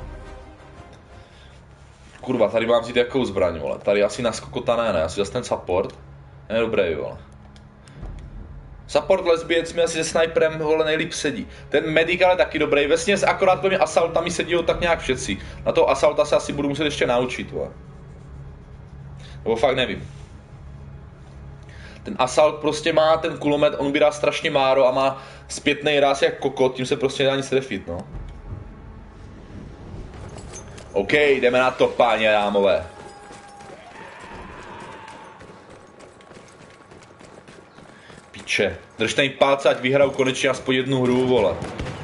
Kurva, tady mám vzít jakou zbraň, vole. Tady asi naskokota ne, ne, asi zase ten support. Je dobrý, vole. Support lesbiec mi asi se sniperem, vole, nejlíp sedí. Ten medic ale taky dobrý. Vesměs akorát kromě Assaulta mi sedí tak nějak všetci. Na toho Assaulta se asi budu muset ještě naučit, vole. Nebo fakt nevím. Ten Assault prostě má ten kulomet, on ubírá strašně máro a má zpětnej ráz jak kokot, tím se prostě nedá nic trefit, no. OK, jdeme na to, páni a dámové. Piče. Držte jim palce, ať vyhrajou konečně aspoň jednu hru, vole.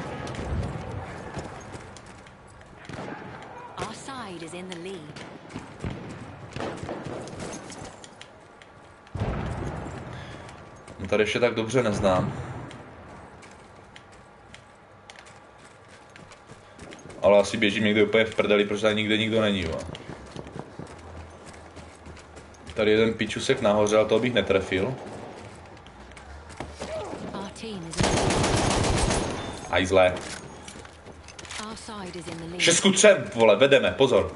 No tady ještě tak dobře neznám. Ale asi běžím někde úplně v prdeli, protože tady nikde nikdo není, vole. Tady jeden pičusek nahoře, ale toho bych netrefil. Aj zlé. šest ku třem, vole, vedeme, pozor.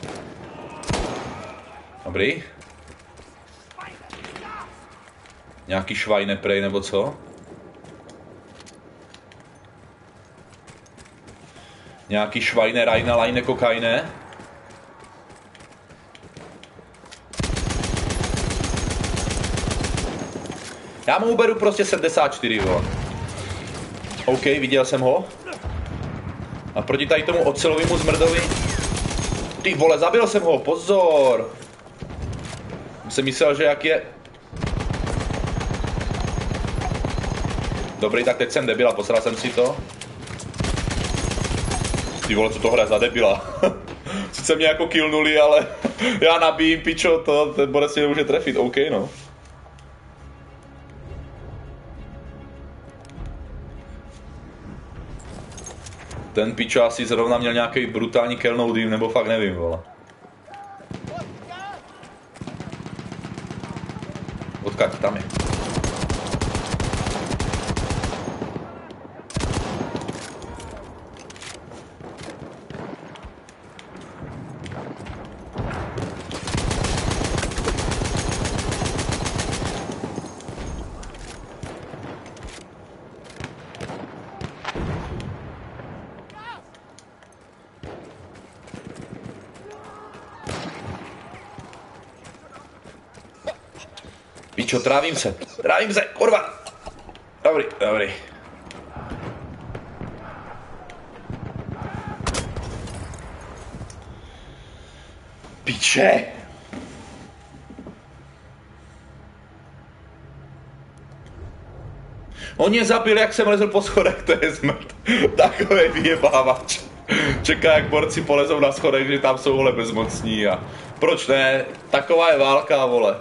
Dobrý. Nějaký švajne prej, nebo co? Nějaký švajne, rajna, lajne, kokajne. Já mu uberu prostě sedmdesát čtyři, vole. OK, viděl jsem ho. A proti tady tomu ocelovému zmrdovi. Ty vole, zabil jsem ho, pozor. Jsem myslel, že jak je... Dobrý, tak teď jsem debila, posral jsem si to. Ty vole, co to hraje za debila. Sice mě jako killnuli, ale já nabijím, pičo, to, ten borec mě nemůže trefit, OK, no. Ten pičo asi zrovna měl nějaký brutální kill no dream, nebo fakt nevím, vole. Odkud tam je? Pičo, trávím se, trávím se, kurva. Dobrý, dobrý. Piče. On mě zabil, jak jsem lezl po schodech, to je smrt. Takový vyjebávač. Čeká, jak borci polezou na schodech, že tam jsou, vole, bezmocní a... Proč ne? Taková je válka, vole.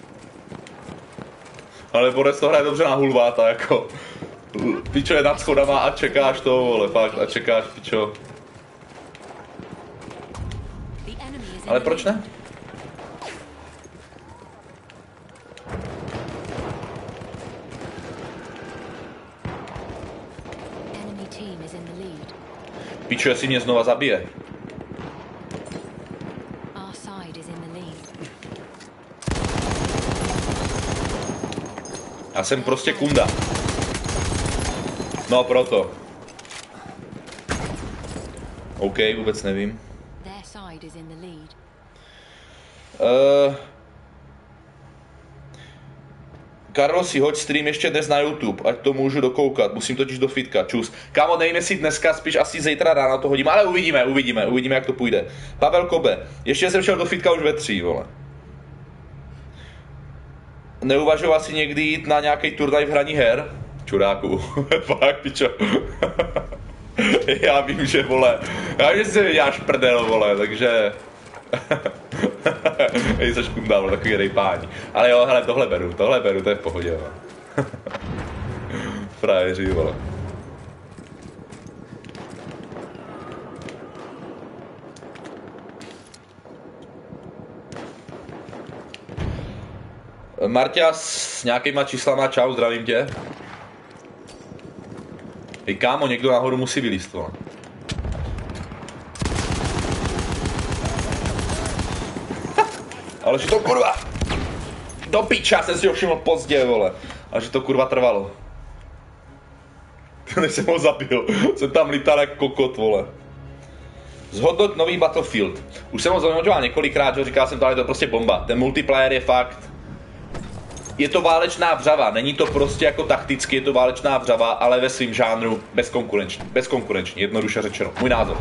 Ale Borec to hraje dobře na hulváta, jako. Pičo je nad schodama a čekáš to, vole, fakt, a čekáš, pičo. Ale proč ne? Pičo, jestli mě znova zabije. Já jsem prostě kunda. No proto. OK, vůbec nevím. Uh, Karlo, si hoď stream ještě dnes na YouTube, ať to můžu dokoukat, musím totiž do fitka, čus. Kámo, nevím, jestli dneska, spíš asi zítra ráno to hodím, ale uvidíme, uvidíme, uvidíme, jak to půjde. Pavel Kobe, ještě jsem šel do fitka už ve tří, vole. Neuvažoval si někdy jít na nějaký turnaj v hraní her? Čuráku, fakt, pičo. Já vím, že, vole, já vím, že si děláš prdel, vole, takže... Ej, se škundá, vole, takový rejpání. Ale jo, hele, tohle beru, tohle beru, to je v pohodě, vole. Frajeři, vole. Marťa s nějakýma číslama, čau, zdravím tě. Hej kámo, někdo nahoru musí vylíst, vole. Ale že to kurva... Do piča, jsem si ho všiml pozdě, vole. Ale že to kurva trvalo. Než jsem ho zabil, jsem tam lítal jak kokot, vole. Zhodnoť nový Battlefield. Už jsem ho zhodnotil několikrát, že říkal jsem to, ale je to prostě bomba. Ten multiplayer je fakt... Je to válečná vřava, není to prostě jako takticky, je to válečná vřava, ale ve svým žánru bezkonkurenční, bezkonkurenční, jednoduše řečeno. Můj názor.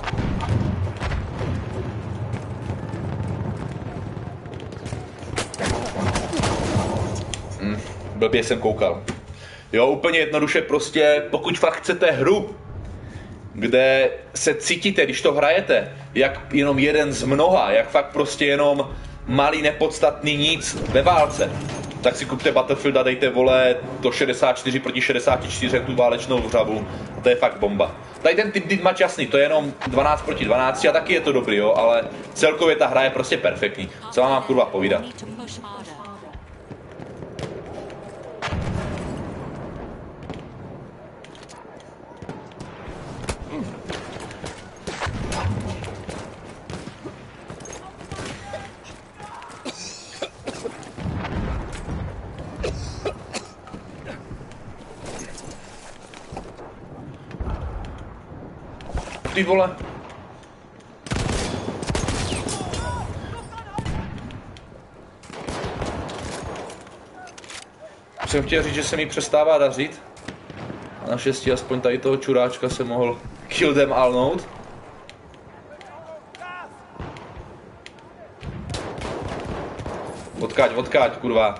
Hmm, blbě jsem koukal. Jo, úplně jednoduše prostě, pokud fakt chcete hru, kde se cítíte, když to hrajete, jak jenom jeden z mnoha, jak fakt prostě jenom malý nepodstatný nic ve válce, tak si kupte Battlefield a dejte, vole, to šedesát čtyři proti šedesáti čtyřem tu válečnou vřavu. To je fakt bomba. Tady ten typ match jasný, to je jenom dvanáct proti dvanácti a taky je to dobrý, jo, ale celkově ta hra je prostě perfektní. Co vám mám kurva povídat? Ty vole. Jsem chtěl říct, že se mi přestává dařit. A naštěstí aspoň tady toho čuráčka se mohl kill them allnout. Odkáď, odkáď, kurva.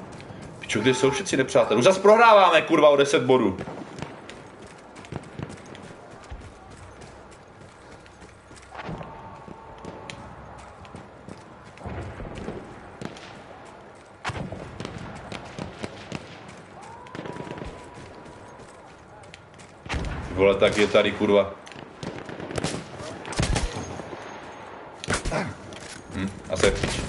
Čo, kde jsou všetci nepřátelé? Už zase prohráváme, kurva, o deset bodů. Vole, tak je tady, kurva. Hm, asi je píč.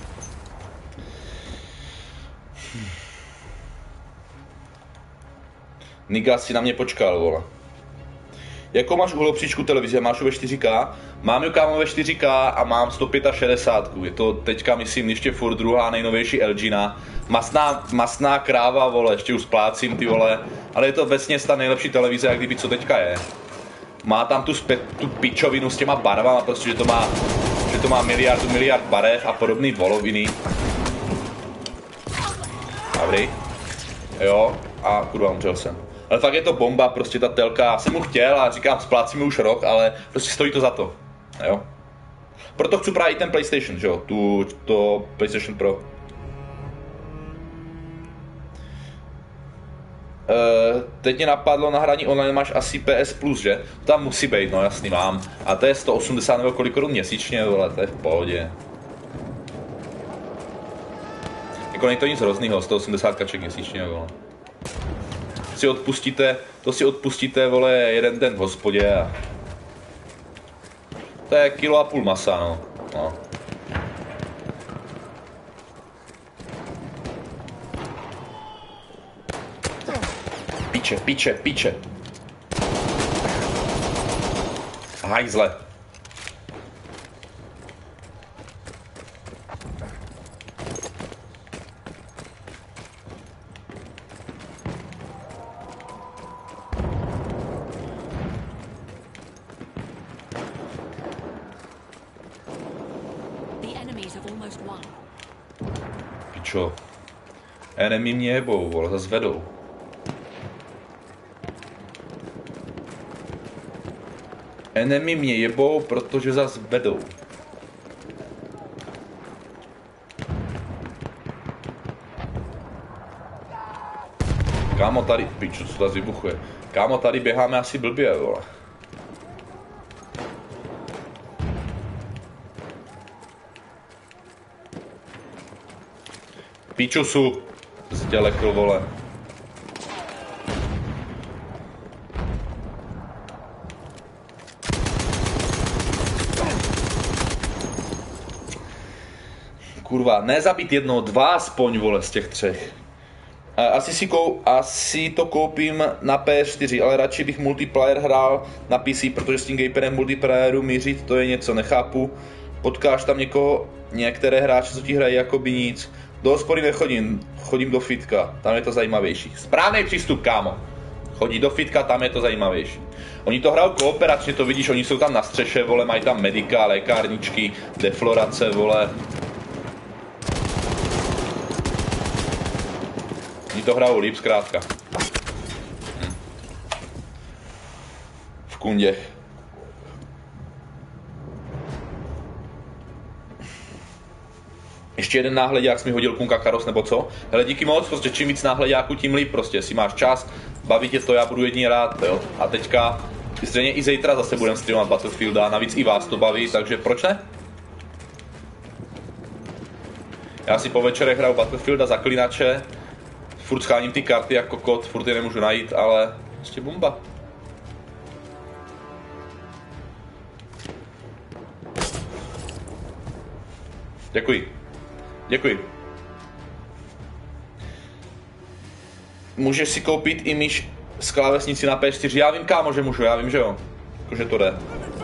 Niga si na mě počkal, vole. Jakou máš uhlopříčku televize? Máš ve čtyři ká? Mám ju, kámo, ve čtyři ká a mám sto šedesát pět. Je to teďka, myslím, ještě furt druhá nejnovější L G na. Masná, masná kráva, vole, ještě už splácím, ty vole. Ale je to vesměs ta nejlepší televize, jak kdyby co teďka je. Má tam tu, spe, tu pičovinu s těma barvama, prostě, že to má, že to má miliardu, miliard barev a podobný voloviny. Dobrý. Jo, a kurva, umřel jsem. Ale fakt je to bomba, prostě ta telka, já jsem mu chtěl a říkám, splácíme už rok, ale prostě stojí to za to, jo. Proto chci právě i ten PlayStation, že jo, tu, to PlayStation Pro. Uh, teď mě napadlo, na hraní online máš asi P S Plus, že? Tam musí být, no jasný, mám. A to je sto osmdesát nebo kolik korun měsíčně, vole, to je v pohodě. Jako není to nic hroznýho, sto osmdesát kaček měsíčně, vole. Si odpustíte, to si odpustíte, vole, jeden den v hospodě a... To je kilo a půl masa, no. no. Piče, piče, piče. Hajzle. Pičo. Enemy mě jebou, vole, zas vedou. Enemy mě jebou, protože zas vedou. Kámo, tady, pičo, co zase vybuchuje. Kámo, tady běháme asi blbě, vole. Píčusu, zdě lekl, vole. Kurva, nezabít jedno, dva aspoň, vole, z těch třech. Asi, si kou, asi to koupím na P S čtyři, ale radši bych multiplayer hrál na P C, protože s tím gamepadem multiplayeru mířit, to je něco, nechápu. Potkáš tam někoho, některé hráče, co ti hrají jakoby nic. Do hospody nechodím, chodím do fitka, tam je to zajímavější. Správný přístup, kámo. Chodí do fitka, tam je to zajímavější. Oni to hrajou kooperačně, to vidíš, oni jsou tam na střeše, vole, mají tam medika, lékárničky, deflorace, vole. Oni to hrajou líp, zkrátka. Hm. V kunděch. Ještě jeden náhleďák jsi mi hodil Kunka Karos, nebo co? Hele, díky moc, prostě čím víc náhleďáků, tím líp, prostě, si máš čas, baví tě to, já budu jedině rád, jo. A teďka, zřejmě i zítra zase budeme streamovat Battlefielda, navíc i vás to baví, takže proč ne? Já si po večerech hraju Battlefielda, zaklinače, furt scháním ty karty jako kokot, furt je nemůžu najít, ale prostě bomba. Děkuji. Děkuji. Můžeš si koupit i myš z klávesnici na P S čtyři? Já vím, kámo, že můžu, já vím, že jo. Jakože to jde.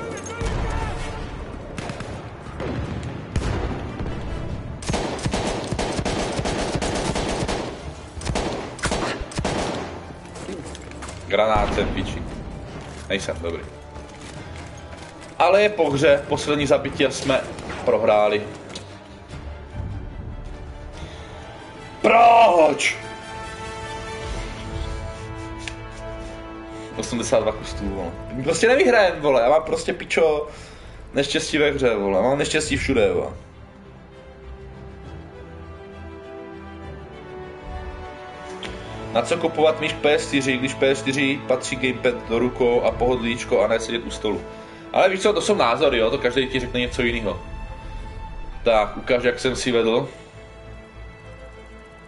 Granát jsem piči. Nejsem, dobrý. Ale je po hře, poslední zabití a jsme prohráli. Proč? osmdesát dva kustů, vole. Prostě nevyhrajem, vole, já mám prostě pičo neštěstí ve hře, vole, mám neštěstí všude, vole. Na co kupovat myš P S čtyři, když P S čtyři patří gamepad do rukou a pohodlíčko a ne sedět u stolu. Ale víš co, to jsou názory, jo, to každý ti řekne něco jiného. Tak, ukáž, jak jsem si vedl.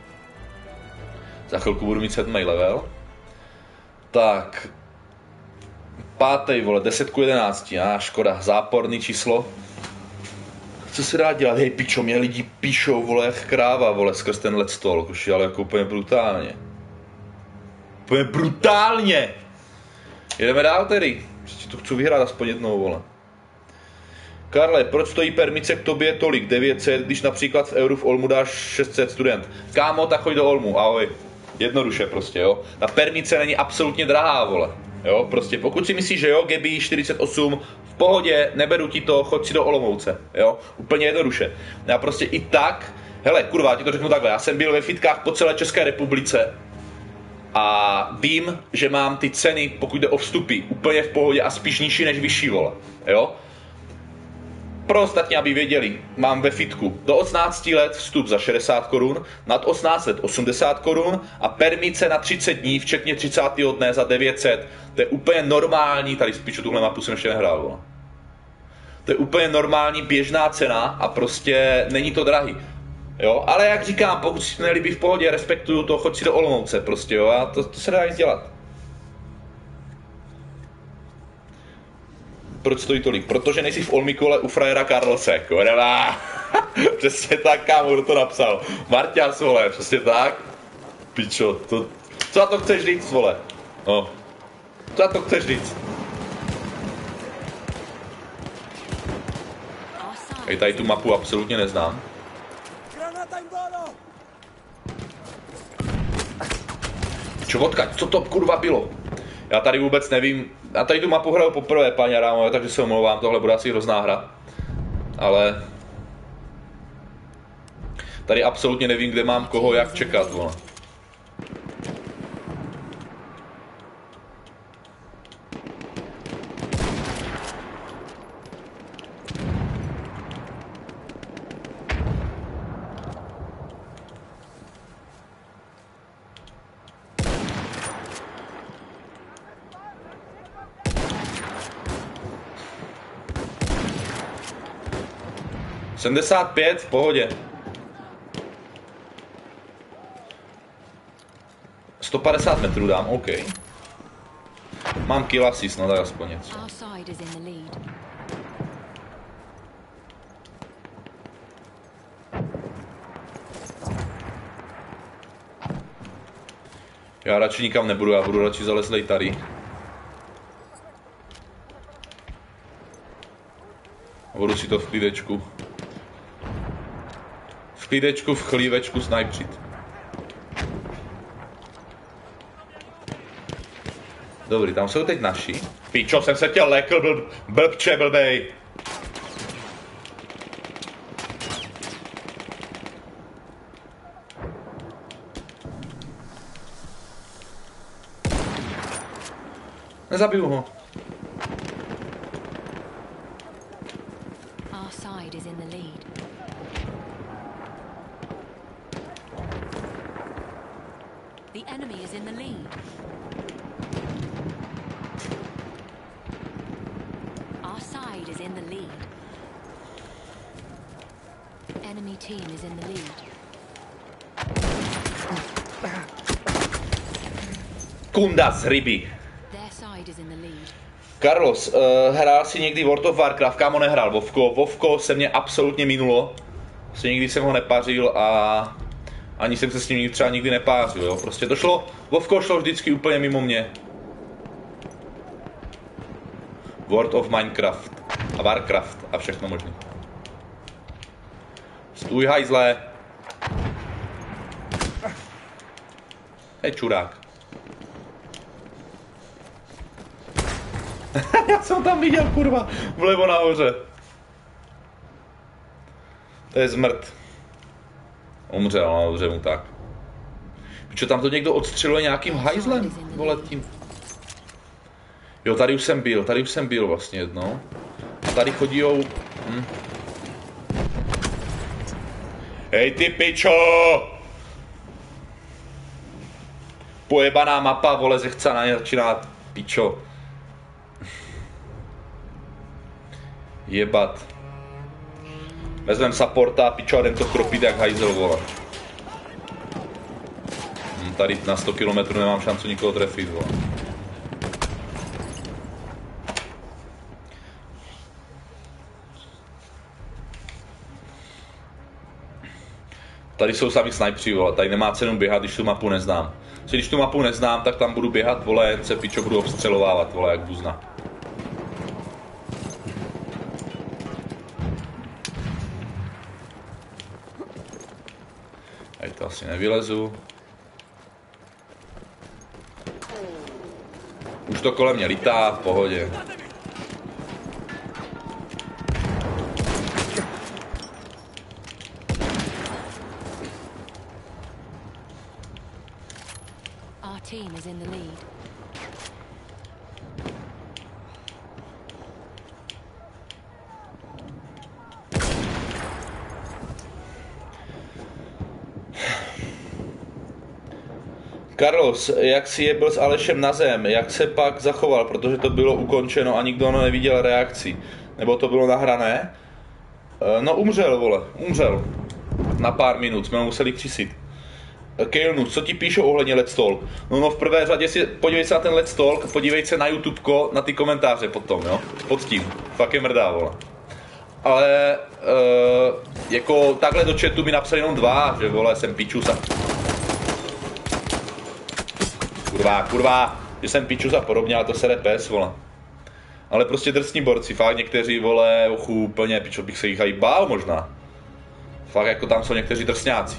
Za chvilku budu mít sedmý level. Tak. Pátej, vole, deset ku jedenácti, a ah, škoda, záporný číslo. Co se dá dělat? Hej, pičo, mě lidi píšou, vole, jak kráva, vole, skrz ten let's talk, už, ale jako úplně brutálně. Úplně brutálně! Jedeme dál tedy, ještě to chci vyhrát aspoň jednou, vole. Karle, proč stojí permice k tobě tolik, devět set, když například v euru v Olmu dáš šest set student? Kámo, tak choď do Olmu, ahoj. Jednoduše prostě, jo. Ta permice není absolutně drahá, vole. Jo, prostě pokud si myslíš, že jo, G B čtyřicet osm, v pohodě, neberu ti to, choď si do Olomouce, jo. Úplně jednoduše. Já prostě i tak, hele, kurva, ti to řeknu takhle, já jsem byl ve fitkách po celé České republice a vím, že mám ty ceny, pokud jde o vstupy, úplně v pohodě a spíš nižší než vyšší, vole, jo. Pro ostatní, aby věděli, mám ve fitku do osmnácti let vstup za šedesát korun, nad osmnáct let osmdesát korun a permice na třicet dní, včetně třicátého dne za devět set. To je úplně normální, tady spíš tuhle mapu jsem ještě nehrál. To je úplně normální běžná cena a prostě není to drahý. Jo, ale jak říkám, pokud si to nelíbí v pohodě, respektuju to, choď si do Olomouce prostě, jo, a to, to se dá nic dělat. Proč stojí tolik? Protože nejsi v Olmikole u frajera Karlse, kurva. Přesně tak, kámo, kdo to napsal. Marťas, vole, přesně tak. Pičo, to... Co na to chceš říct, vole? No. Co na to chceš říct? Hej, tady tu mapu absolutně neznám. Čo, odkaď? Co to kurva bylo? Já tady vůbec nevím, já tady tu mapu hraju poprvé, paní Rámové, takže se omlouvám, tohle bude asi hrozná hra. Ale... Tady absolutně nevím, kde mám koho jak čekat, vole. sedmdesát pět, v pohodě. sto padesát metrů dám, OK. Mám kill assist, no tak aspoň něco. Já radši nikam nebudu, já budu radši zalezlej tady. Budu si to v klídečku. V klídečku, v chlívečku snajpřit. Dobrý, tam jsou teď naši. Píčo, jsem se tě lekl, blb, blbče, blbej. Nezabiju ho. Our side is in the lead. The enemy is in the lead. Our side is in the lead. Enemy team is in the lead. Kunda z ryby. Their side is in the lead. Carlos, uh, hrál si někdy World of Warcraft? Kámo, nehrál Vovko. Vovko se mě absolutně minulo. Prostě nikdy jsem ho nepařil a ani jsem se s ním třeba nikdy nepářil, jo. Prostě to šlo, Vovko šlo vždycky úplně mimo mě. World of Minecraft a Warcraft a všechno možné. Stůj, hajzle. Hej, čurák. Já jsem tam viděl, kurva, vlevo nahoře. To je zmrt. Umřel, no, dobře mu tak. Protože tam to někdo odstřeluje nějakým hajzlem, vole, tím. Jo, tady už jsem byl, tady už jsem byl vlastně jednou. Tady chodíjou... Hm. Hej ty pičo! Pojebaná mapa, vole, zechcaná, začíná pičo. Jebat. Vezmem supporta a pičo a jdem to kropit jak hajzel, vole. Hm, tady na sto kilometrů nemám šancu nikoho trefit, vole. Tady jsou sami snajpři, vole, tady nemá cenu běhat, když tu mapu neznám. Když tu mapu neznám, tak tam budu běhat, vole, jen se pičo budu obstřelovávat, vole, jak buzna. Tady to asi nevylezu. Už to kolem mě lítá, v pohodě. Our team is in the lead. Carlos, jak si je byl s Alešem na zem, jak se pak zachoval, protože to bylo ukončeno a nikdo neviděl reakci. Nebo to bylo nahrané? No umřel, vole, umřel. Na pár minut, jsme ho museli křisit. Kejlnu, co ti píšou ohledně Let's Talk? No, no v prvé řadě si podívej se na ten Let's Talk, podívej se na YouTubeko, na ty komentáře potom, jo? Pod tím, fakt je mrdá, vole. Ale, uh, jako takhle do chatu mi napsali jenom dva, že vole, jsem pičusa. Kurva, kurva, že jsem pičusa podobně, ale to se pes, vole. Ale prostě drsní borci, fakt někteří, vole, ochu, úplně, pičo, bych se jich aj bál možná. Fakt jako tam jsou někteří drsňáci.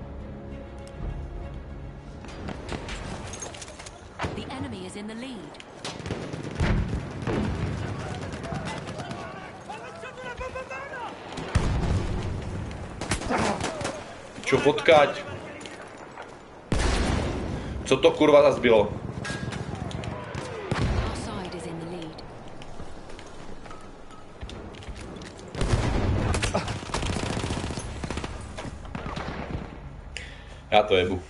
Čo potkať? Co to kurva zas bylo? Já to jebu.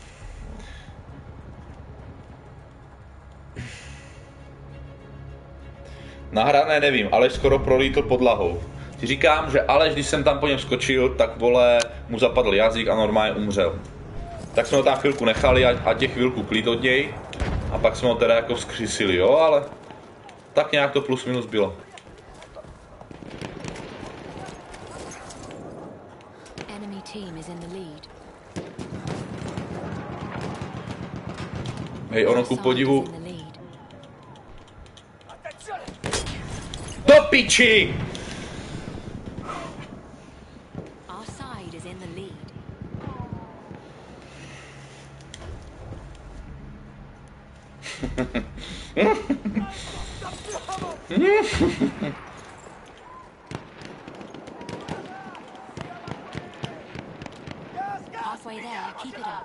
Nahrané nevím, Aleš skoro prolítl podlahou. Ti říkám, že Aleš, když jsem tam po něm skočil, tak vole, mu zapadl jazyk a normálně umřel. Tak jsme ho tam chvilku nechali a, a těch chvilku klid od něj. A pak jsme ho teda jako vzkřisili, jo, ale tak nějak to plus minus bylo. Hej, ono ku podivu. Do piči! Halfway there, keep it up.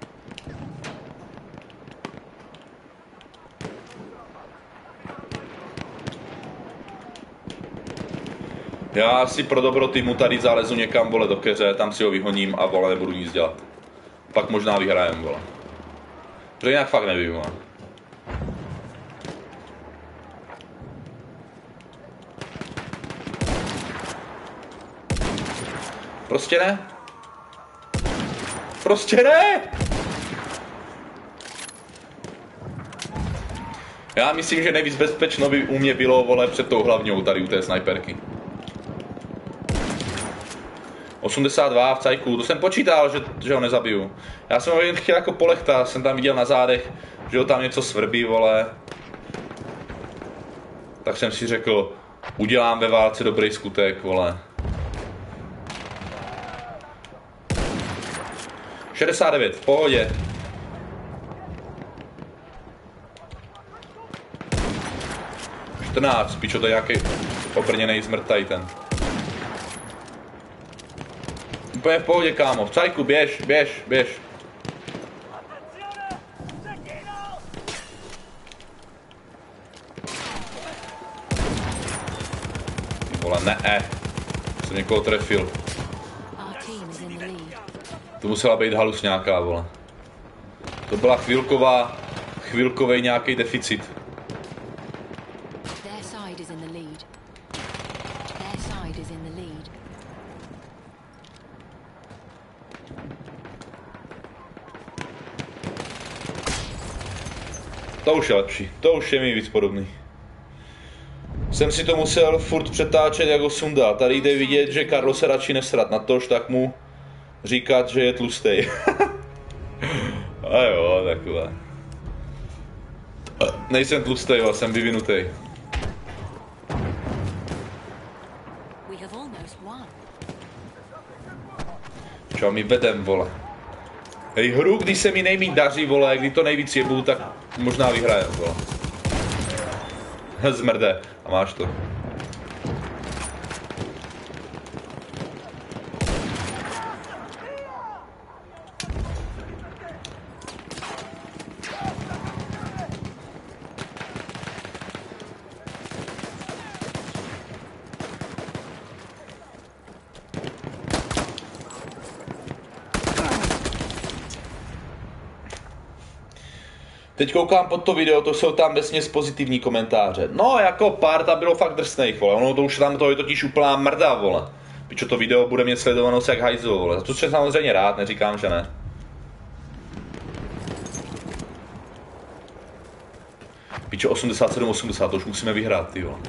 Já si pro dobroty mu tady zalezu někam, vole, do keře, tam si ho vyhoním a, vole, nebudu nic dělat. Pak možná vyhrajem, vole. Protože jinak fakt nevím, vole. Prostě ne. Prostě ne! Já myslím, že nejvíc bezpečno by u mě bylo, vole, před tou hlavňou tady u té snajperky. osmdesát dva v cajku, to jsem počítal, že, že ho nezabiju. Já jsem ho jen chtěl jako polechtat, jsem tam viděl na zádech, že ho tam něco svrbí, vole. Tak jsem si řekl, udělám ve válce dobrý skutek, vole. šedesát devět, v pohodě. čtrnáct, pičo, to je nějaký obrněnej zmrt tady ten. Úplně v pohodě, kámo, v cajku, běž, běž, běž. Vole, ne, jsem někoho trefil. To musela být halus nějaká, vole. To byla chvilková, chvilkovej nějaký deficit. To už je lepší, to už je mi víc podobný. Jsem si to musel furt přetáčet jako sunda. Tady jde vidět, že Carlos se radši nesrat, natož tak mu říkat, že je tlustej. A jo, takhle. Nejsem tlustej, jo, jsem vyvinutej. Čo mi vedem, vole. Hej, hru, když se mi nejmíň daří, vole, kdy to nejvíc jebu, tak možná vyhrajem, vole. Zmrde. A máš to. Teď koukám pod to video, to jsou tam vesměs pozitivní komentáře. No, jako pár tam bylo fakt drsných, vole. Ono to už tam to je totiž úplná mrda, vole. Pičo, to video bude mít sledovanost jak hajzl, vole. Za to jsem samozřejmě rád, neříkám, že ne. Pičo, osmdesát sedm osmdesát, to už musíme vyhrát, ty vole.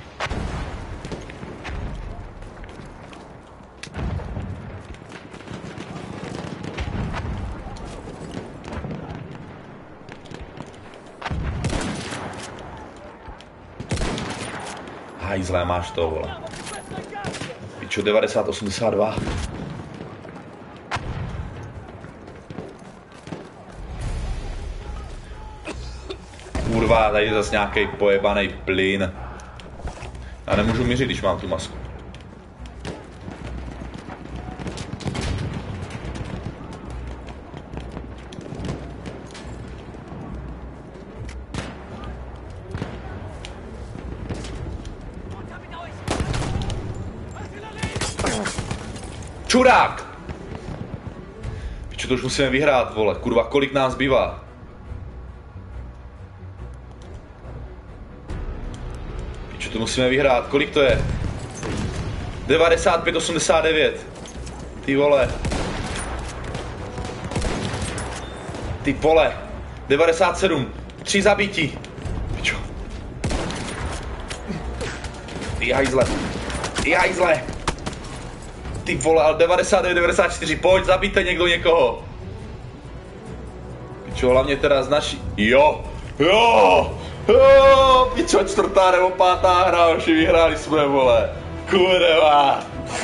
Hajzlé, máš to, vole. Pičo, devadesát osmdesát dva. Kurva, tady je zase nějaký pojebaný plyn. Já nemůžu mířit, když mám tu masku. Čurák! Pičo, to už musíme vyhrát, vole. Kurva, kolik nás bývá? Pičo, to musíme vyhrát. Kolik to je? devadesát pět osmdesát devět. Ty vole. Ty vole. devadesát sedm. Tři zabití. Pičo. Ty hajzle. Ty hajzle. Ty vole, ale devadesát devět devadesát čtyři, pojď, zabijte někdo někoho. Pičo, hlavně teda z naší... Jo, jo, jo, pičo, čtvrtá nebo pátá hra, už vyhráli jsme, vole. Kurva.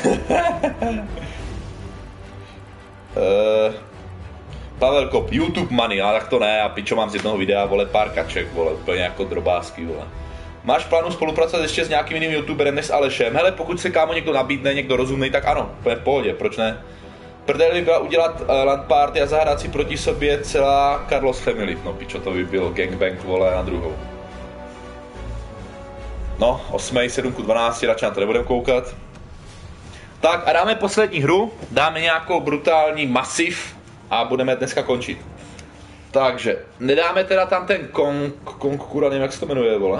uh, Pavel Kop, YouTube money, ale tak to ne, a pičo, mám z jednoho videa, vole, pár kaček, vole, úplně jako drobásky, vole. Máš plánu spolupracovat ještě s nějakým jiným youtuberem než s Alešem? Hele, pokud se kámo někdo nabídne, někdo rozumný, tak ano, to je v pohodě, proč ne? Prdel by byla udělat uh, LAN party a zahrát si proti sobě celá Carlos Family. No pičo, to by byl gangbang, vole, na druhou. No, osmý, sedm ku dvanácti, radši na to nebudem koukat. Tak a dáme poslední hru, dáme nějakou brutální masiv a budeme dneska končit. Takže, nedáme teda tam ten Kong, Kong, kura, nevím jak se to jmenuje, vole.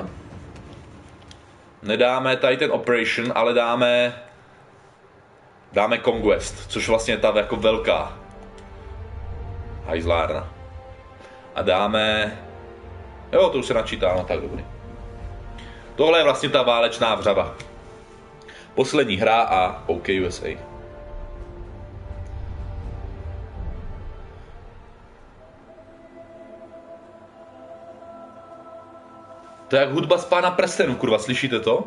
Nedáme tady ten Operation, ale dáme dáme Conquest, což vlastně je ta jako velká hajzlárna. A dáme, jo, to už se načítá, no tak dobrý. Tohle je vlastně ta válečná vřava. Poslední hra a OK U S A. To je jak hudba z Pána prstenů, kurva, slyšíte to?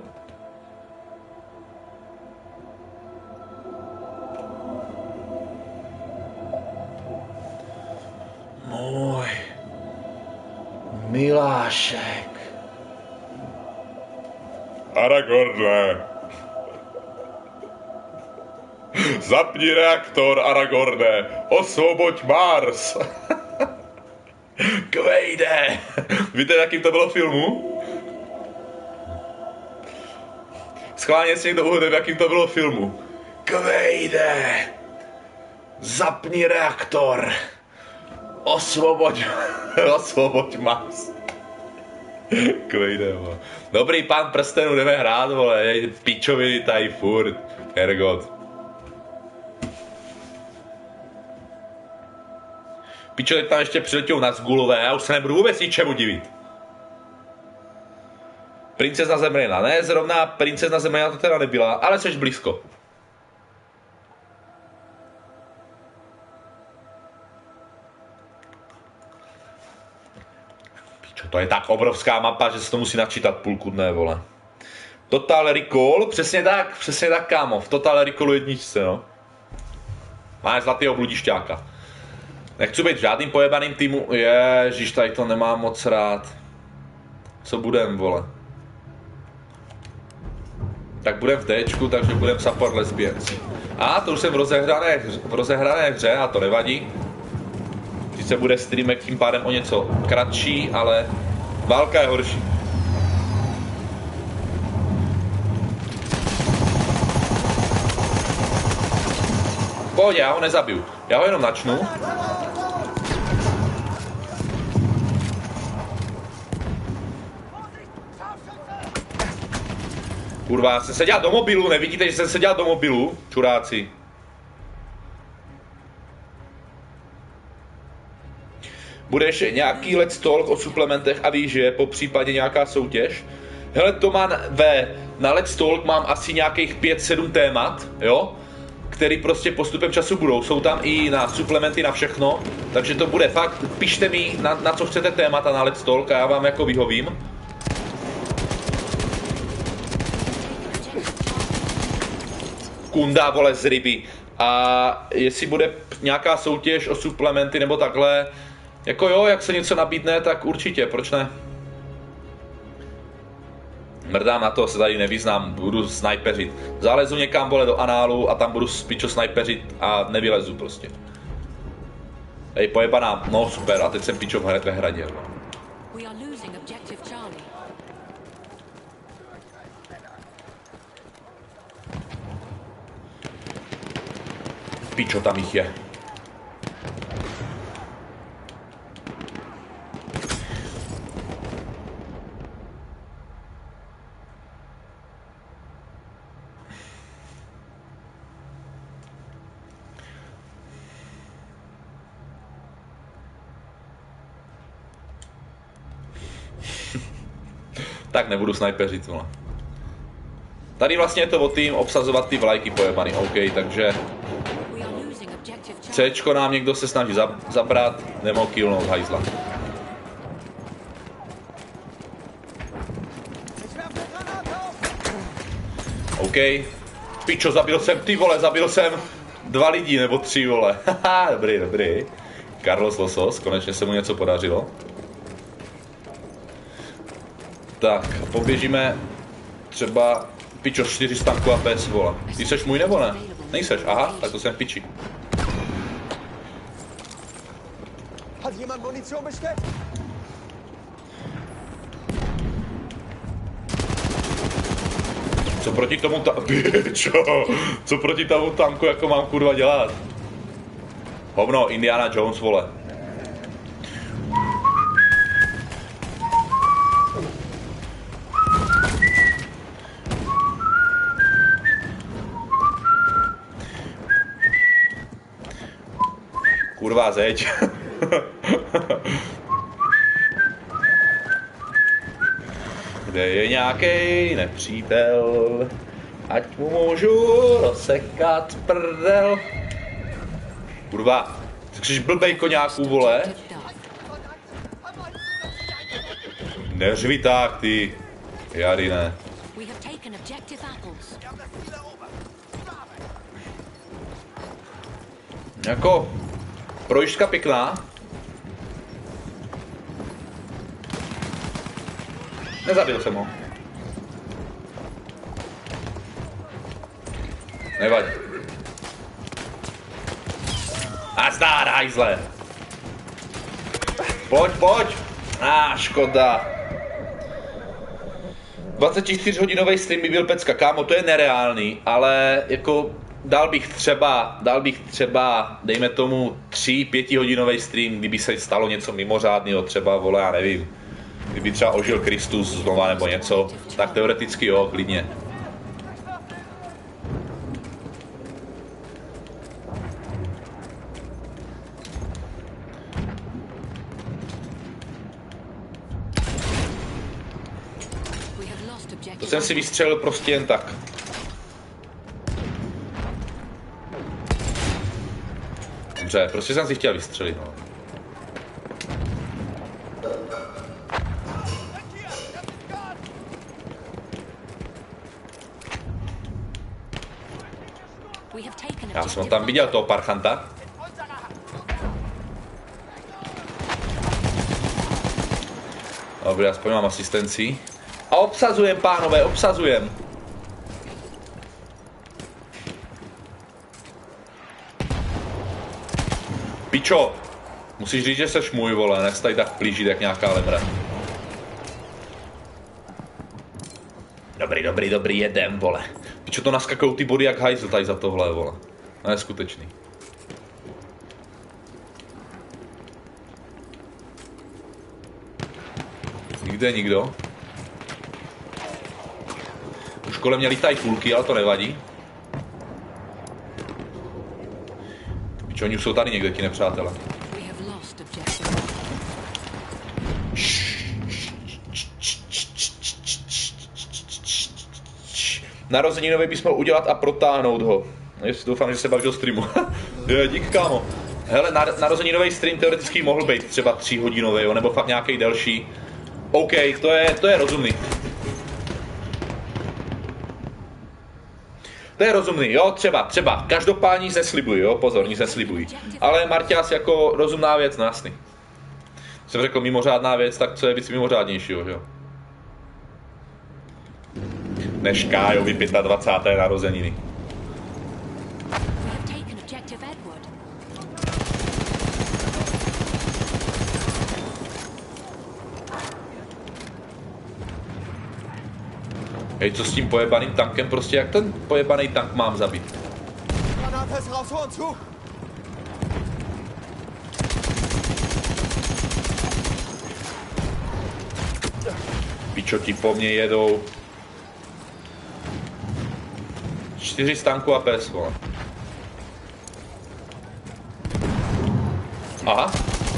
Můj milášek. Aragorne. Zapni reaktor, Aragorne. Osvoboď Mars. Kvejde. Víte, jakým to bylo filmu? Schválně si někdo uhodne, v jakým to bylo filmu. Kvejde. Zapni reaktor. Osvoboď. Osvoboď Mars. Kvejde, vole. Dobrý, Pán prstenů, jdeme hrát, vole. Pičovi tady furt. Hergot. Pičo, teď tam ještě přiletěl na zgulové, já už se nebudu vůbec ničemu divit. Princezna Zemrina, ne, zrovna princezna Zemrina to teda nebyla, ale seš blízko. Čo, to je tak obrovská mapa, že se to musí načítat půlku dne, vole. Total Recall, přesně tak, přesně tak, kámo, v Total Recallu jedničce, no. Máš zlatýho bludišťáka. Nechci být v žádným pojebaným týmu, ježiš, tady to nemám moc rád. Co budem, vole? Tak budem v Dčku, takže budem support lesbians. A to už jsem v rozehrané, v rozehrané hře a to nevadí. Sice bude streamek tím pádem o něco kratší, ale válka je horší. Pohodě, já ho nezabiju. Já ho jenom načnu. Kurva, já jsem seděl do mobilu, nevidíte, že jsem seděl do mobilu, čuráci. Bude ještě nějaký let's talk o suplementech a výživě, po případě nějaká soutěž. Hele, to mám ve, na let's talk mám asi nějakých pět sedm témat, jo? Který prostě postupem času budou. Jsou tam i na suplementy, na všechno. Takže to bude fakt, pište mi, na, na co chcete témata na let's talk a já vám jako vyhovím. Kunda, vole, z ryby. A jestli bude nějaká soutěž o suplementy nebo takhle, jako jo, jak se něco nabídne, tak určitě, proč ne? Mrdám na to, se tady nevyznám, budu snajpeřit. Zalezu někam, vole, do análu a tam budu pičo snajpeřit a nevylezu prostě. Hej, pojebaná, no super, a teď jsem pičo ve hradě. Pičo, tam jich je. Tak nebudu snajpeřit, vole. Tady vlastně je to o tým obsazovat ty vlajky pojebaný, OK, takže Cčko nám někdo se snaží zabrat, nemohl killnout hajzla. OK. Pičo, zabil jsem, ty vole, zabil jsem dva lidi, nebo tři, vole. Haha, dobrý, dobrý. Carlos Losos, konečně se mu něco podařilo. Tak, poběžíme třeba, pičo, čtyři stanku a pes, vole. Ty seš můj nebo ne? Nejseš, aha, tak to jsem v piči. Co proti tomu ta... Pičo, co proti tomu tanku jako mám kurva dělat? Hovno, Indiana Jones, vole. Kurva zeď. Kde je nějaký nepřítel, ať mu můžu rozsekat prdel. Kurva, chceš blbej koňáků, vole? Neřvi tak, ty. Jady ne. Jako... Projížďka pěkná. Nezabil jsem ho. Nevadí. A zdár, hajzle. Pojď, pojď. A ah, škoda. dvacetičtyřhodinový stream by byl pecka, kámo, to je nereálný, ale jako... Dal bych třeba, dal bych třeba, dejme tomu, tři, pětihodinový stream, kdyby se stalo něco mimořádného, třeba, vole, já nevím, kdyby třeba ožil Kristus znova nebo něco, tak teoreticky jo, klidně. To jsem si vystřelil prostě jen tak. Dobře, prostě jsem si chtěl vystřelit, no. Já jsem ho tam viděl, toho parchanta. Dobře, aspoň mám asistenci. A obsazujem, pánové, obsazujem. Pičo, musíš říct, že seš můj, vole, ne tady tak plížit jak nějaká lemra. Dobrý, dobrý, dobrý, jedem, vole. Pičo, to naskakujou ty body jak hajzl tady za tohle, vole. No je skutečný. Nikde nikdo. Už kolem mě lítají kulky, ale to nevadí. Pičo, oni už jsou tady někde, ti nepřátelé. Narozeninové bychom udělat a protáhnout ho. Jestli doufám, že se bavíš do streamu. Je, dík, kámo. Hele, narozeninový stream teoreticky mohl být třeba tříhodinový, jo, nebo fakt nějaký delší. OK, to je, to je rozumný. To je rozumný, jo, třeba, třeba. Každopádně nic neslibuji, jo, pozor, nic neslibuji. Ale Marťas jako rozumná věc, no jasný. Jsem řekl mimořádná věc, tak co je víc mimořádnějšího, jo. Než Kájovi dvacáté páté narozeniny. Hej, co s tím pojebaným tankem? Prostě jak ten pojebaný tank mám zabít? Pičo, ti po mně jedou. Čtyři z tanku a pes, vole. Aha.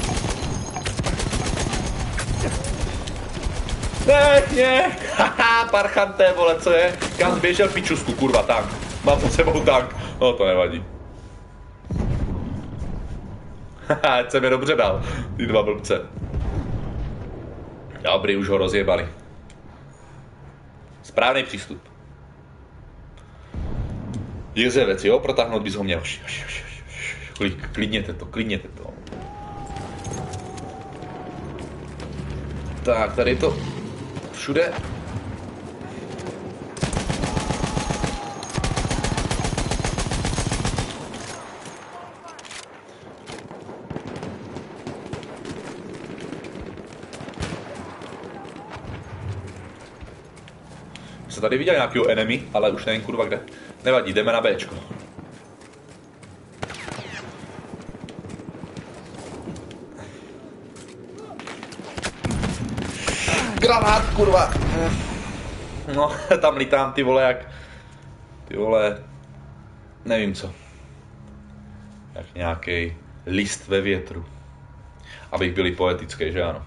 Ne, ne, haha, parchanté, vole, co je? Kam běžel pičusku, kurva, tank. Mám pod sebou tank, no to nevadí. Haha, ať jsem je dobře dal, ty dva blbce. Dobrý, už ho rozjebali. Správný přístup. Jezevec, jo, protáhnout bys ho měl. Klidněte to, klidněte to. Tak, tady je to všude. Jsem tady viděl nějakého enemy, ale už nevím kurva kde. Nevadí, jdeme na Bčko. Granát, kurva! No, tam lítám, ty vole, jak... Ty vole... Nevím co. Jak nějaký list ve větru. Abych byl poetický, že ano.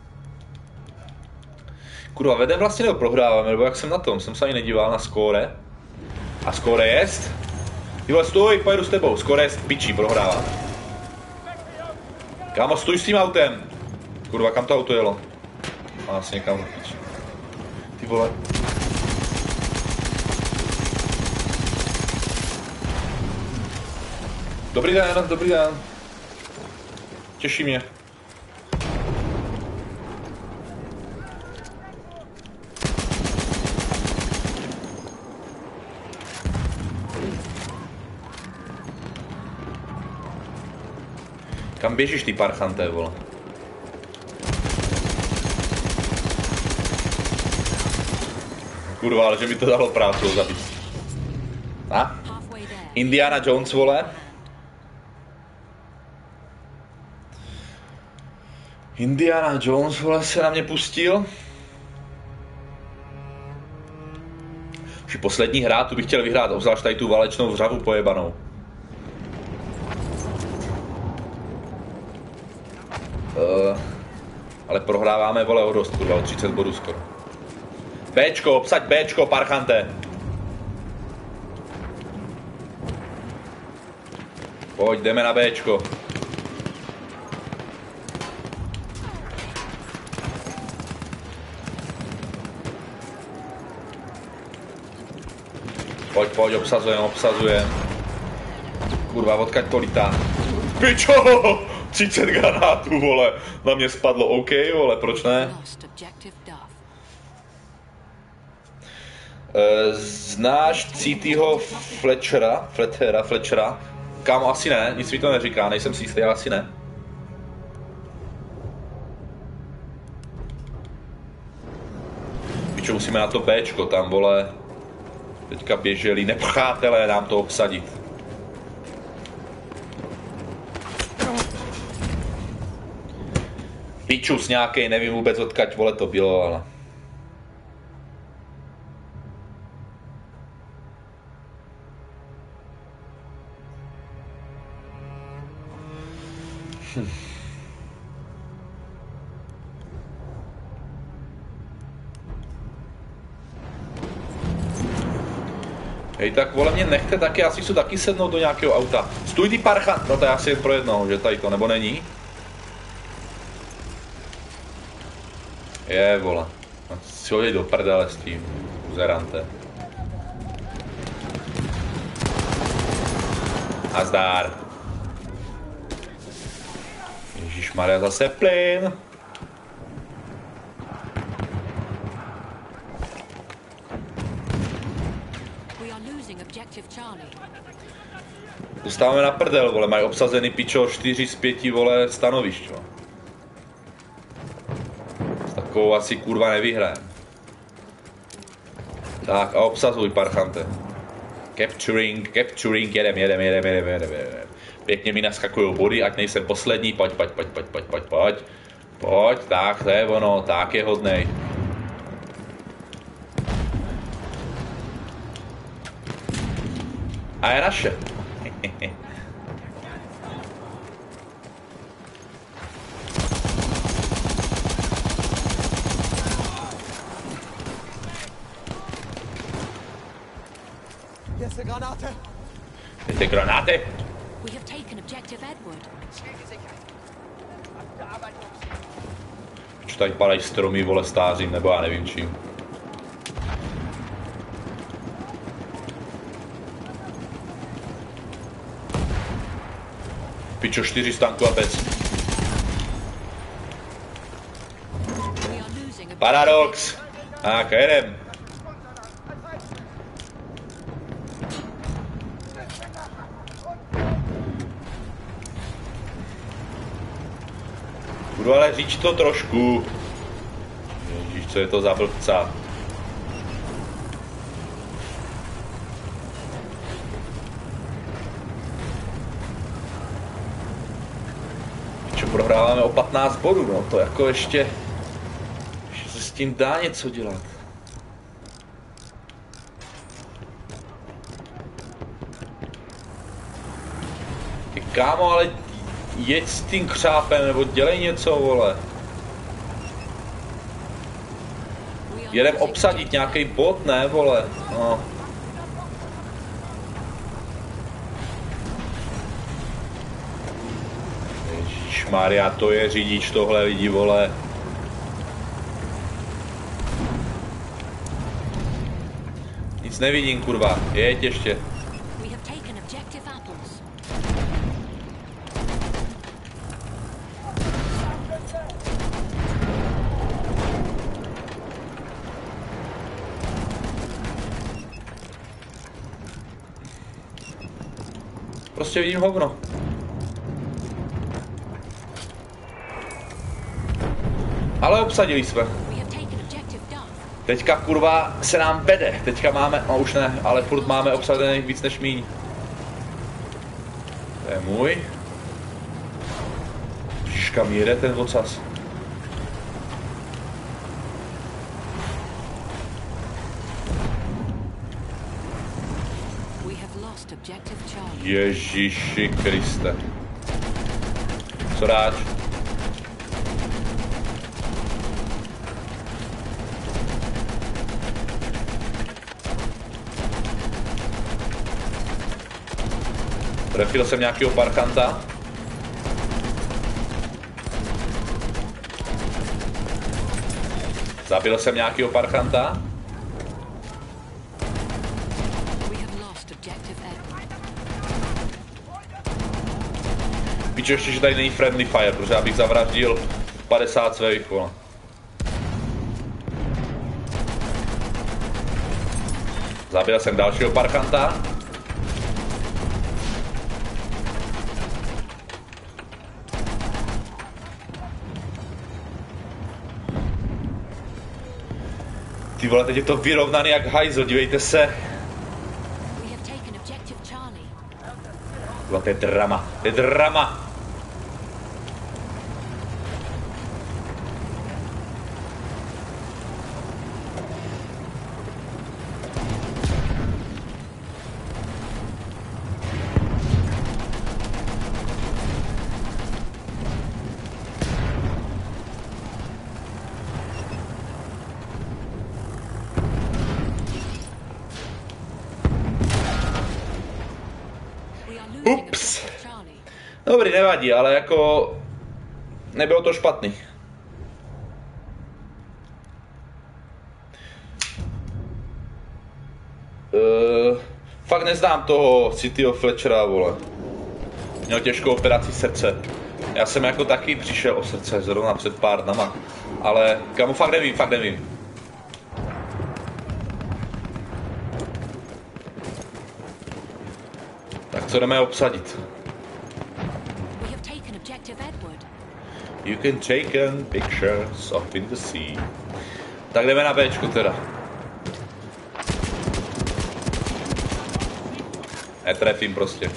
Kurva, vedem vlastně nebo prohráváme, nebo jak jsem na tom? Jsem se ani nedíval na skóre. A skóre jest? Ty vole, stůj, pojedu s tebou. Skóre jest, pičí, prohrává. Kámo, stůj s tím autem. Kurva, kam to auto jelo? A asi někam do piči. Ty vole. Dobrý den, dobrý den. Těší mě. Kam běžíš, ty parchanté, vole? Kurva, ale že mi to dalo práci ho zabít. A? Indiana Jones, vole. Indiana Jones, vole, se na mě pustil. Už je poslední hra, tu bych chtěl vyhrát, obzvlášť tady tu válečnou vřavu pojebanou. Uh, ale prohráváme, vole, o dost, kurva, o třicet bodů skoro. Bčko, obsaď Bčko, parchante. Pojď, jdeme na Bčko. Pojď, pojď, obsazujem, obsazujem. kurva, odkaď to lítá? Pičo! třicet granátů, vole. Na mě spadlo, OK, vole, proč ne? Lost objective Duff. E, znáš Cítyho Fletchera? Fletchera, Fletchera? Kámo, asi ne, nic mi to neříká, nejsem si jistý, ale asi ne. Pičo, musíme na to Bčko, tam, vole. Teďka běželi nepřátelé nám to obsadit. Pičus nějaký, nevím vůbec odkaď, vole, to bylo, ale... Hm. Hej, tak vole mě nechte taky, asi jsou taky sednout do nějakého auta. Stůj ty parchan... No to je asi jen pro jednoho, že tady to, nebo není? Je, vole. No, si hodí do prdele s tím, uzerante. A zdár. Ježišmarja, zase plyn. Dostáváme na prdel, vole, mají obsazený pičo čtyři z pěti, vole, stanovišť, no. S takovou asi kurva nevyhrajem. Tak a obsazuj, parchante. Capturing, capturing, jedem, jedem, jedem, jedem, jedem, jedem. Pěkně mi naskakujou body, ať nejsem poslední, pojď, pojď, pojď, pojď, pojď, pojď, pojď. Pojď, tak, to je ono, tak je hodnej. A je naše. Jetzt eine Granate! Ty granáty? We have taken objective Edward. Už tady padají stromy, vole, stářím, nebo já nevím čím. Pičo, čtyři stanku a pec. Paradox! Tak, jedem. Budu ale říct to trošku. Ježíš, co je to za blbca. Pičo, prohráváme o patnáct bodů, no to jako ještě... Ještě se s tím dá něco dělat. Ty kámo, ale... Jeď s tím křápem, nebo dělej něco, vole. Jedem obsadit nějaký bod, ne, vole. No. Ježišmarja, to je řidič tohle lidi, vole. Nic nevidím, kurva. Jeď ještě. Prostě vidím hovno. Ale obsadili jsme. Teďka kurva se nám vede. Teďka máme, no už ne, ale furt máme obsadených víc než míň. To je můj. Ježiš, kam jede ten ocas? Ježíši Kriste. Co dáš? Trefil jsem nějakýho parchanta. Zabil jsem nějakýho parchanta. Pičo, ještě, že tady není friendly fire, protože já bych zavraždil padesát svých, vole. Zabil jsem dalšího parchanta. Ty vole, teď je to vyrovnaný jak hajzl, dívejte se. Vole, to je drama, to je drama. Ups. Dobrý, nevadí, ale jako nebylo to špatný. Uh, fakt neznám toho Cityho Fletchera, vole. Měl těžkou operaci srdce. Já jsem jako taky přišel o srdce zrovna před pár dnama. Ale kamu fakt nevím, fakt nevím. Tak co jdeme obsadit? You can take pictures of in the sea. Tak jdeme na Bčko teda. Netrefím prostě.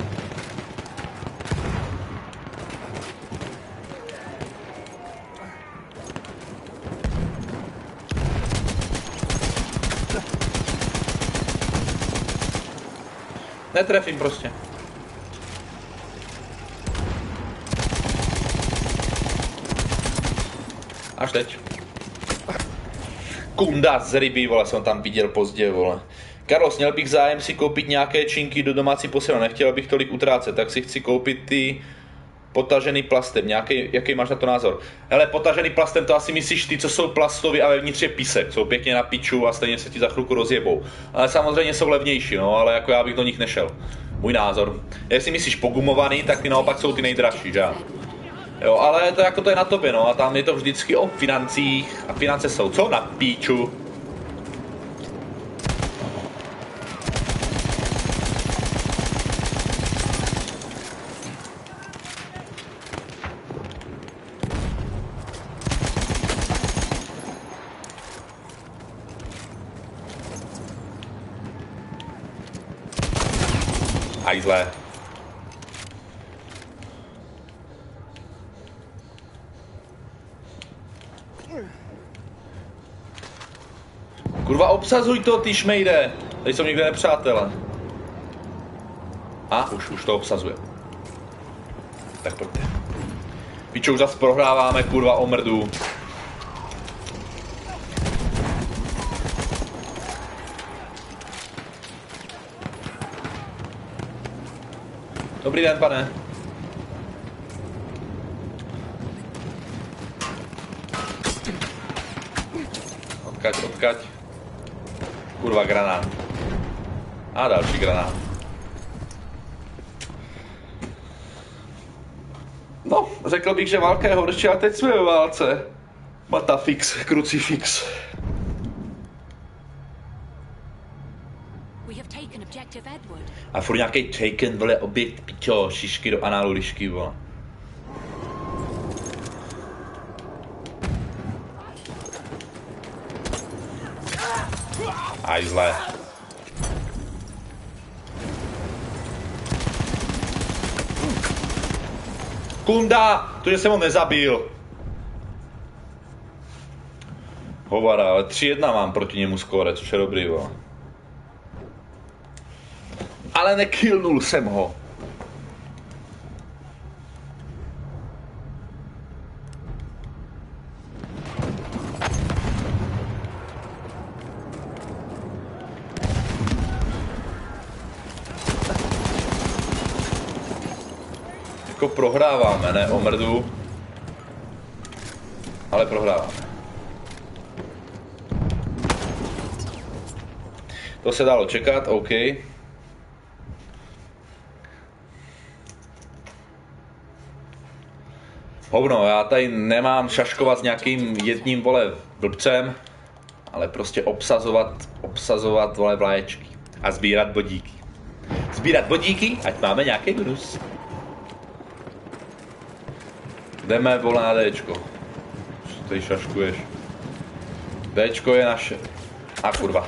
Netrefím prostě. Až teď. Kunda z ryby, vole, jsem tam viděl pozdě, vole. Carlos, měl bych zájem si koupit nějaké činky do domácí posilu, nechtěl bych tolik utrácet, tak si chci koupit ty potažený plastem. Nějaký, jaký máš na to názor? Hele, potažený plastem, to asi myslíš ty, co jsou plastový a vevnitř je písek, jsou pěkně na piču a stejně se ti za chvilku rozjebou. Ale samozřejmě jsou levnější, no, ale jako já bych do nich nešel. Můj názor. Jestli myslíš pogumovaný, tak ty naopak jsou ty nejdražší, že? Jo, ale to jako to je na tobě, no, a tam je to vždycky o financích a finance jsou co na píču. Hajzle. Kurva, obsazuj to, ty šmejde. Tady jsou někde nepřátelé. A, už, už to obsazuje. Tak pojďte. Pičo, už zase prohráváme, kurva, o mrdu. Dobrý den, pane. Odkaď, odkaď. Kurva, granát. A další granát. No, řekl bych, že válka je horší, a teď jsme ve válce. Matafix, krucifix. A furt nějaký taken, vole, objekt, pičo, šišky do análu lišky, vole. Aj zle. Kunda! To, že jsem ho nezabil. Hovara, ale tři jedna mám proti němu skóre, což je dobrý, vole. Ale nekillnul jsem ho. Jako prohráváme, ne o mrdu. Ale prohráváme. To se dalo čekat, OK. Hovno, já tady nemám šaškovat s nějakým jedním, vole, blbcem, ale prostě obsazovat, obsazovat, vole, vlaječky a sbírat bodíky. Sbírat bodíky, ať máme nějaký bonus. Jdeme, vole, na Dčko. Co tady šaškuješ? Dčko je naše. A kurva.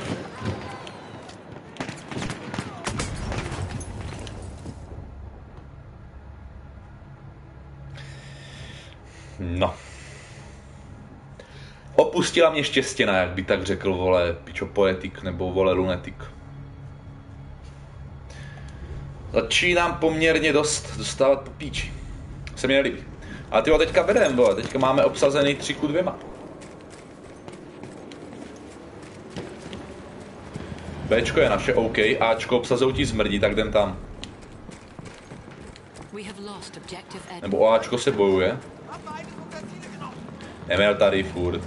No. Opustila mě štěstěna, jak by tak řekl, vole, pičo poetik nebo vole lunetik. Začínám poměrně dost dostávat po píči. Se mi nelíbí. Ale tyjo, teďka vedem, vole, teďka máme obsazený tři ku dvěma. Bčko je naše, OK, Ačko obsazou ti zmrdí, tak jdem tam. Nebo o Ačko se bojuje. Emil tady furt.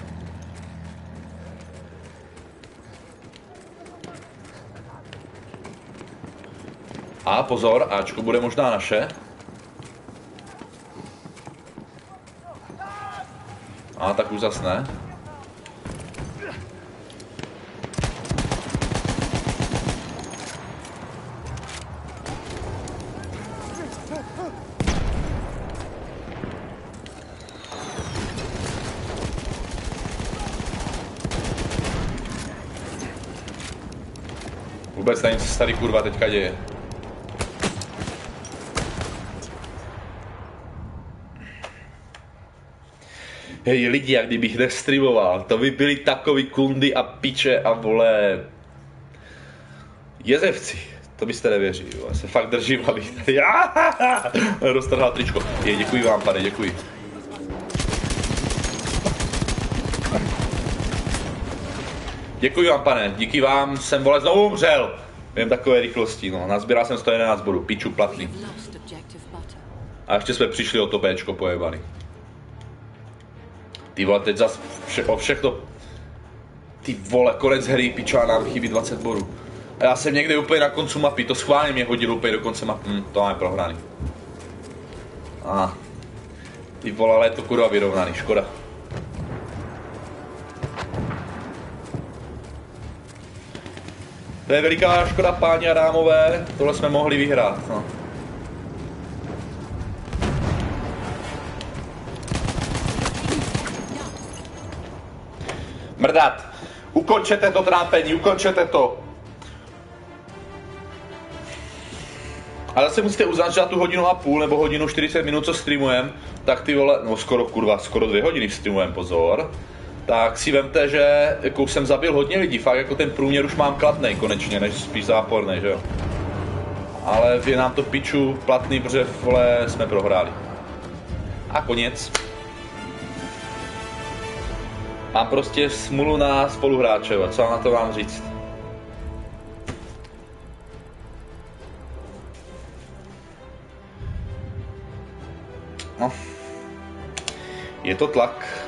A pozor, Ačko bude možná naše. A tak už zas ne. Vůbec nevím, co se tady kurva teďka děje. Hej lidi, jak kdybych nestreamoval, to by byli takový kundy a piče a vole... Jezevci, to byste nevěřili, já se fakt držím, abych tady... Roztrhal tričko. Je, děkuji vám, pane, děkuji. Děkuji vám, pane, díky vám jsem, vole, znovu umřel. Vím takové rychlosti, no, nazbíral jsem sto jedenáct bodů, piču platný. A ještě jsme přišli o to Bčko pojebaný. Ty vole, teď zas vše, o všechno... Ty vole, konec hry, piča, nám chybí dvacet bodů. A já jsem někde úplně na koncu mapy, to schválně mě hodilo úplně do konce mapy, hm, to máme prohraný. A. Ty vole, ale je to kurva vyrovnaný, škoda. To je veliká škoda, páni a dámové, tohle jsme mohli vyhrát, no. Mrdat! Ukončete to trápení, ukončete to! Ale zase musíte uznat, že za tu hodinu a půl nebo hodinu čtyřicet minut, co streamujem, tak ty vole, no skoro kurva, skoro dvě hodiny streamujem, pozor. Tak si vemte, že jako jsem zabil hodně lidí, fakt jako ten průměr už mám kladnej konečně, než spíš zápornej, že jo. Ale je nám to piču platný, protože vole jsme prohráli. A konec. Mám prostě smůlu na spoluhráče, co mám na to vám říct. No. Je to tlak.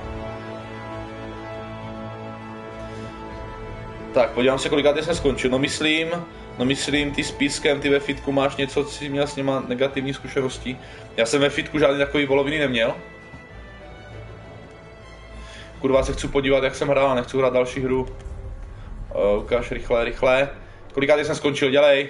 Tak, podívám se, kolikátě jsem skončil. No myslím, no myslím, ty s Pískem, ty ve fitku máš něco, co jsi měl s něma negativní zkušenosti. Já jsem ve fitku žádný takový voloviny neměl. Kurva, se chci podívat, jak jsem hrál, nechci hrát další hru. Uh, ukáž, rychle, rychle. Kolikátě jsem skončil, dělej.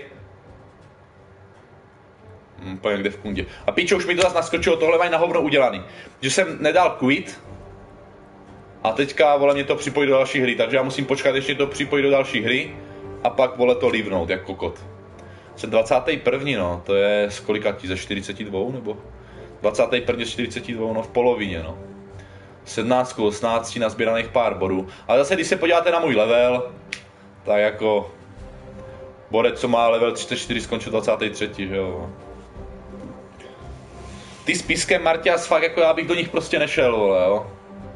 Hm, úplně někde v kundě. A pičo, už mi to zase naskočilo, tohle mají na hovno udělaný. Že jsem nedal quit. A teďka, vole, mě to připojí do další hry, takže já musím počkat, ještě to připojí do další hry. A pak, vole, to livnout, jak kokot. Jsem dvacátý první, no, to je z kolikatí, ze čtyřiceti dvou, nebo? dvacátý první z čtyřiceti dvou, no, v polovině, no. sedmnáct osmnáct nazbíraných pár bodů. Ale zase, když se podíváte na můj level, tak jako... Borec, co má level třicet čtyři, skončil dvacátý třetí, že jo. Ty s Pískem, Marťas, fakt jako já bych do nich prostě nešel, vole, jo.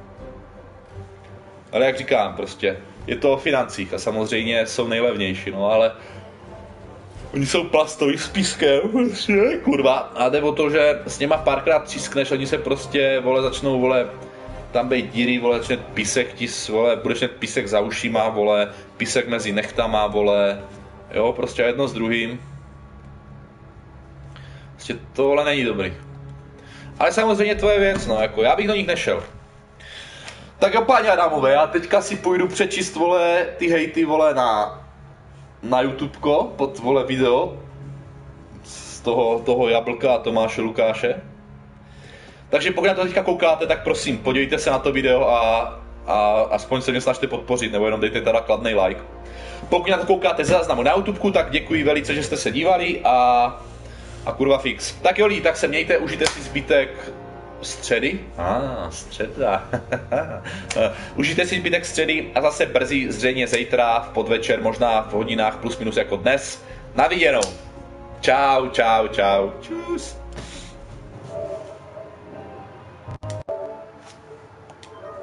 Ale jak říkám, prostě, je to o financích a samozřejmě jsou nejlevnější, no, ale... Oni jsou plastoví s Pískem, prostě, kurva. A jde o to, že s něma párkrát třískneš, oni se prostě, vole, začnou, vole, tam bej díry, vole, začne písek ti, vole, budeš mít písek za ušima, vole, písek mezi nechtama, vole, jo, prostě jedno s druhým. Prostě tohle není dobrý. Ale samozřejmě tvoje věc, no, jako já bych do nich nešel. Tak jo, páni Adamové, já teďka si půjdu přečíst, vole, ty hejty, vole, na, na YouTubeko, pod, vole, video z toho, toho Jablka a Tomáše Lukáše. Takže pokud na to teďka koukáte, tak prosím, podívejte se na to video a, a aspoň se mě snažte podpořit, nebo jenom dejte teda kladný like. Pokud na to koukáte ze záznamu na YouTubeku, tak děkuji velice, že jste se dívali a, a kurva fix. Tak jo, lidi, tak se mějte, užijte si zbytek středy. Ah, středa. Užijte si zbytek středy a zase brzy, zřejmě zítra, v podvečer, možná v hodinách plus minus jako dnes. Na viděnou. Čau, čau, čau. Čus.